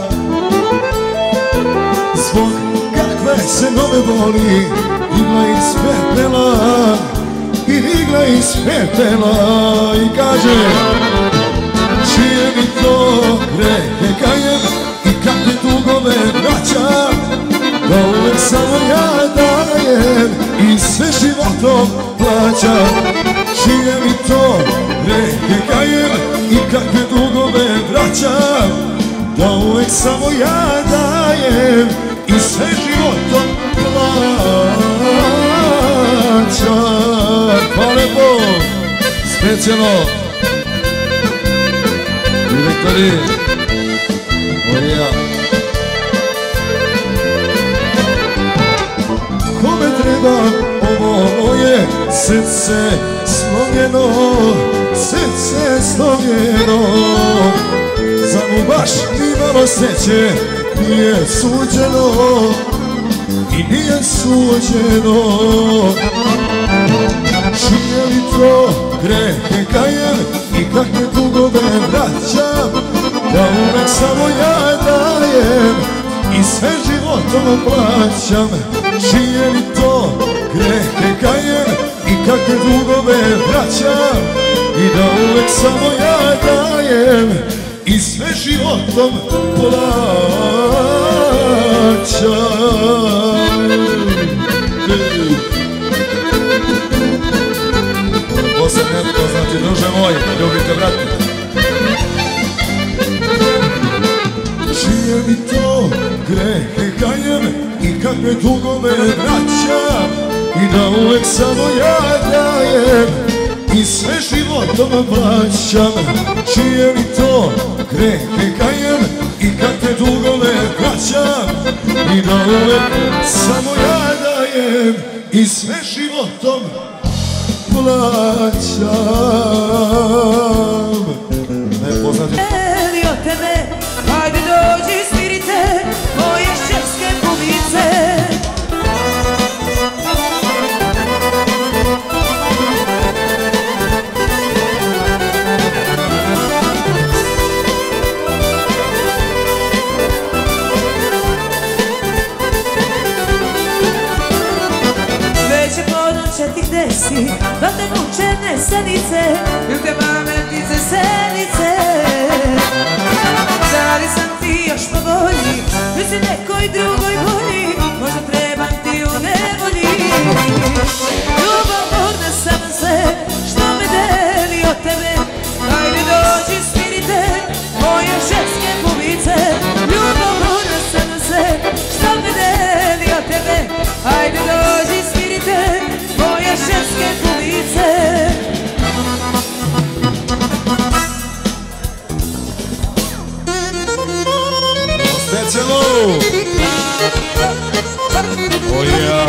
zbog kakve se nove boli, igla iz pepela, i igla iz pepela, i kaže čije mi to grehe kajem i kakve dugove vraćam, da uvek samo ja dajem i sve životom plaćam. Čije mi to grehe kajem i kakve dugove vraćam, da uvek samo ja dajem i sve životom plaćam. Hvala lepo, specijalno direktori, moja. Kome treba ovo moje srce slomljeno, srce slomljeno, za mu baš ni malo sreće nije suđeno i nije suđeno. Čije li to grehe kajem i kakve dugove vraćam, da uvek samo ja dajem i sve životom plaćam. Čije li to grehe kajem i kakve dugove vraćam, i da uvek samo ja dajem i sve životom plaćam. Posle netko, znači druže moj, ljubite brate. Čije mi to grehe kajem i kakve dugove vraćam, i i da uvek samo ja dajem i sve životom vraćam. Čije mi to grehe kajem i kad te dugove vraćam i da uvek samo ja dajem i sve životom plaćam. Ne poznati Elio tebe, hajde dođi smirite moje šćerske bubice. Ti gde si, da te mučene senice, ili te mametice senice. Da li sam ti još po volji, ili si nekoj drugoj volji, možda trebam ti u nevolji. Ljubomorna sam se, što me deli od tebe, hajde dođi smirite moje ženske bubice. Ljubomorna sam se, što me deli od tebe, hajde dođi smirite moje ženske bubice. Specijalno o ja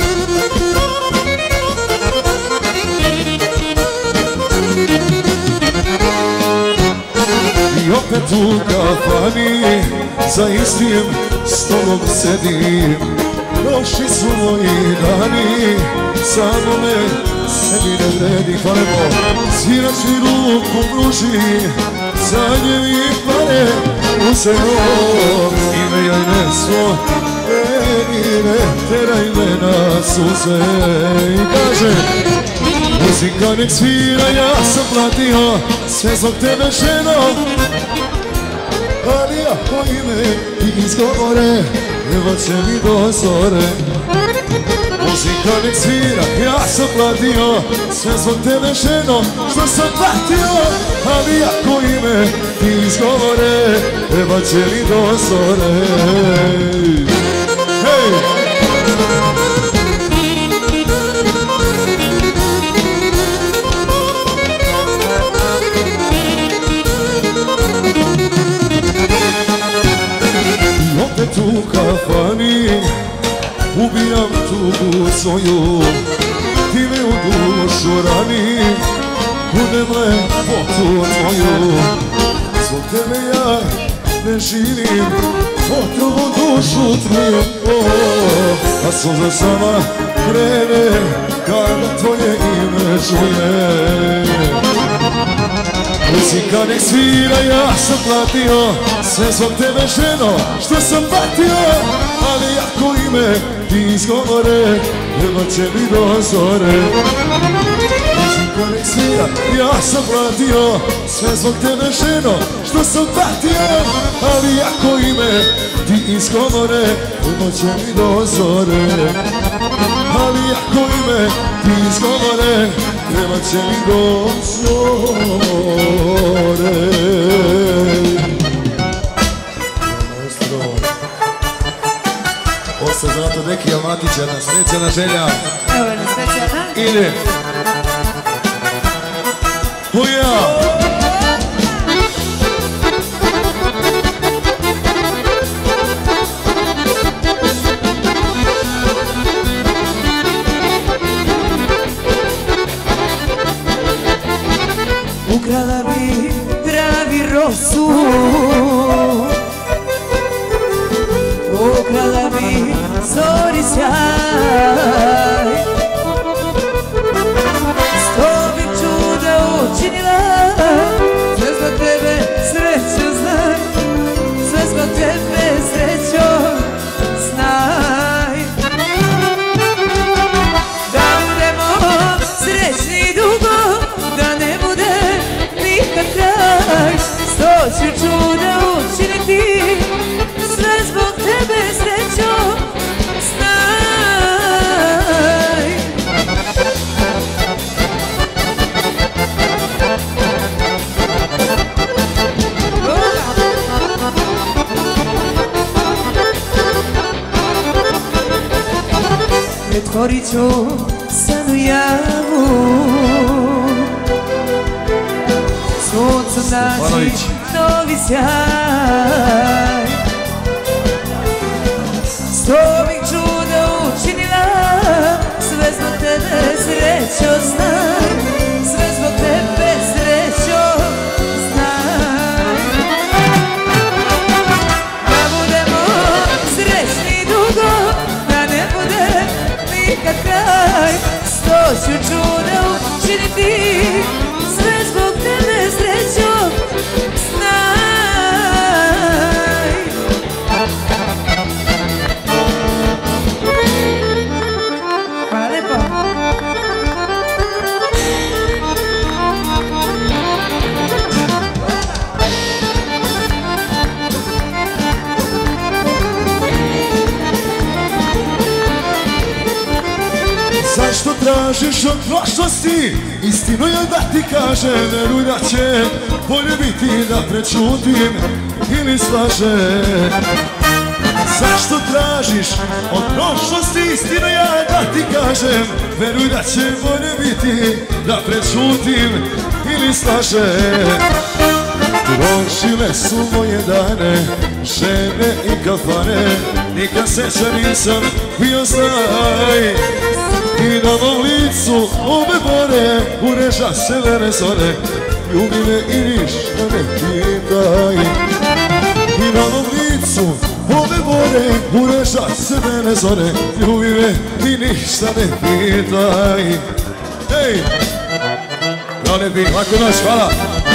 i opet u kafani za istim stolom sedim. Prošli su moji dani, samo me sebi ne vredi. Pa nebo svirač mi ruku pruži, za nje i pare uzeo. Ime joj neso, meni ne teraj me na suze. I kaže, muzika nek svira, ja sam platio sve zbog tebe ženo. Ali ako ime ti izgovore, evo će mi do zore. Muzika nek svira, ja sam platio sve zbog tebe ženo, što sam platio. Ali ako ime ti izgovore, evo će mi do zore. Hej! Opet u kafani ubijam tugu svoju, ti me u dušu rani, budem lepotu tvoju. Zbog tebe ja ne živim, otrovu dušu tvoju. A suza sama krene kada tvoje ime čuje. Muzika nek svira, ja sam platio sve zbog tebe ženo, što sam patio. Ali ako ime ti izgovore, evo će mi do zore. Muzika nek svira, ja sam platio sve zbog tebe ženo, što sam patio. Ali ako ime ti izgovore, evo će mi do zore. Ali ako ime ti izgovore, treba će mi do zore. Ovo se zato neki Almatić, jedna specijalna želja. Evo jedna specijalna. Ide. Uja! Ukrala bi travi rosu, ukrala bi zori sjaj, sto bi čuda učinila, otvorit ću sanu javu. Suncu nađi novi sjaj. Sto bih čuda učinila, sve zbog tebe srećo znaj. Sve zbog tebe srećo znaj. Da budemo srećni dugo, da ne bude nikad kraj. Sto ću čuda učiniti, sve zbog tebe srećo znaj. Hvala lepo. Zašto tražiš od prošlosti istinu je da ti kažem, veruj da će bolje biti da prečutim ili slažem. Zašto tražiš od prošlosti istinu ja da ti kažem, veruj da će bolje biti da prečutim ili slažem. Prošile su moje dane, žene i kafane, nikad seća nisam bio znaj. I na mom licu ove bore, ureža se vene zore, ljubi me i ništa ne pitaj. I na mom licu ove bore, ureža se vene zore, ljubi me i ništa ne pitaj. Hej! Ja ne bih, lako noć, hvala!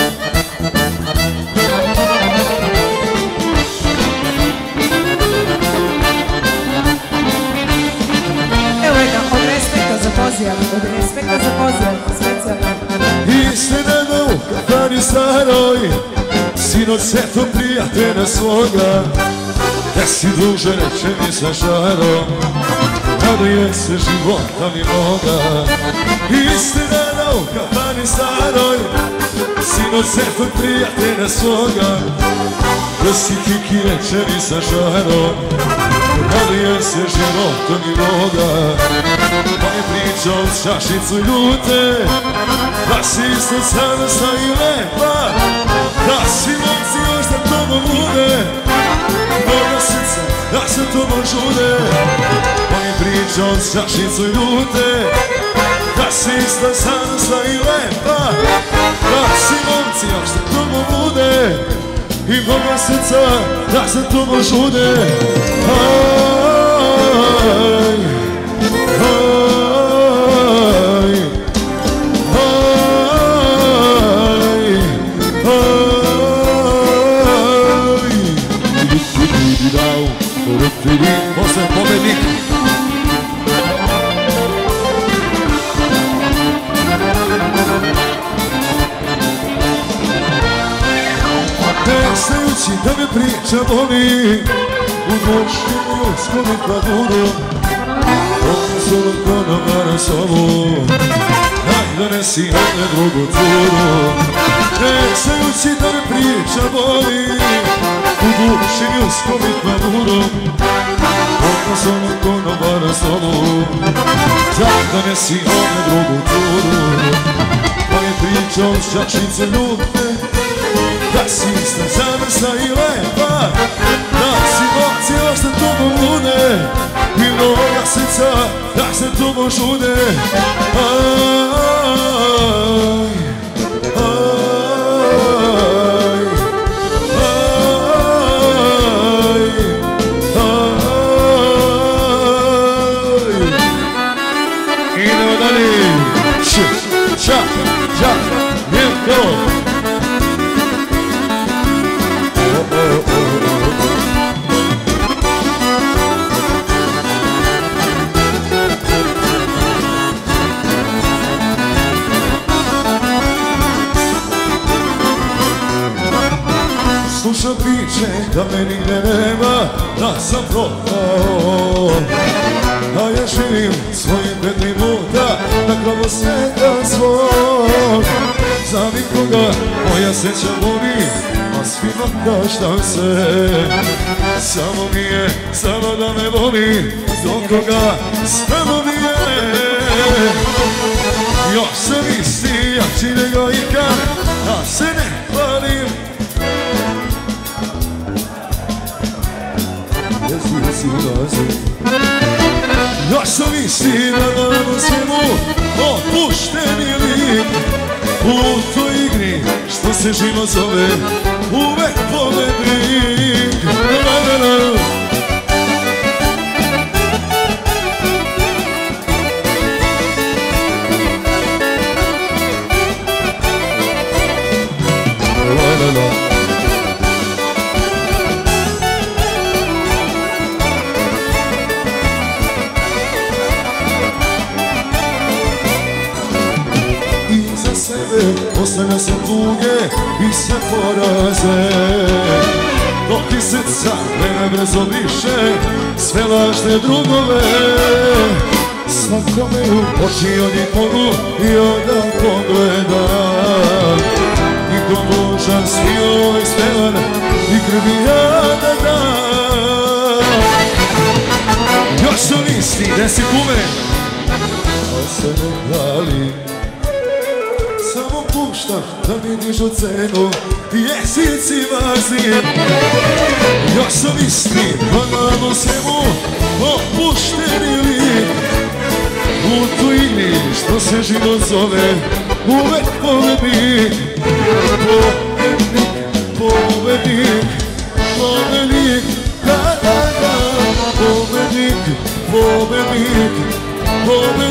Od respekta za poziv, specijalno. Istina da u kafani staroj sinoć svetom prijatelja svoga, da si duže reče mi sa žarom, raduje se života mi moga. Istina da u kafani staroj sinoć svetom prijatelja svoga, da si kiki reče mi sa žarom, raduje se života mi moga. Pa je pričao s čašicu ljute, da si isto sadosna i lepa, da si momci još za tobom lude, moga srca da se tobom žude. Pa je pričao s čašicu ljute, da si isto sadosna i lepa, da si momci još za tobom lude, i moga srca da se tobom žude. Aj, posle pobednik. Nestajući da me priča boli, u noći ljudskom i kladuru, odnosno konobara sobu, daj donesi ovdje drugu curu. Nestajući da me priča boli, u duši ljudskom i kladuru, odnosno konobara sobu, daj donesi ovdje drugu curu. Pa je pričao s čašice ljute, da si ista zamrsna i lepa, da si momci još za tobom lude, i mnoga srca da se tobom žude. Aj, aj, aj, aj. Idemo dalje. Š, ča, ča, Mirko. Slušam priče da me nigde nema, da sam propao, a ja živim svojim pet minuta na kraju sveta svog. Za nikoga moja sreća boli, a svima praštam se. Samo mi je, samo da me voli, do koga samo mi je. Još sam isti, jači nego ikad, da se ne hvalim. Jesi, jesi, ulazi. Još sam isti, da gledam u svemu, opušteni lik. U toj igri, što se život zove, uvek pobednik. Ostavlja sam tuge i sve poraze, dok iz srca mene brzo briše sve lažne drugove. Svakome u oči od njih mogu i onda pogledam. Nikom dužan svi ovaj spreman i krvi ja da dam. Još sam isti, gde si kume? A se ne hvalim, samo puštam da mi dižu cenu, jezici vazim. Još sam isti, pa gledam svemu, opušteni lik. U tu igri, što se život zove, uvek pobednik. Pobednik, pobednik, pobednik, da, da, da. Pobednik, pobednik, pobednik.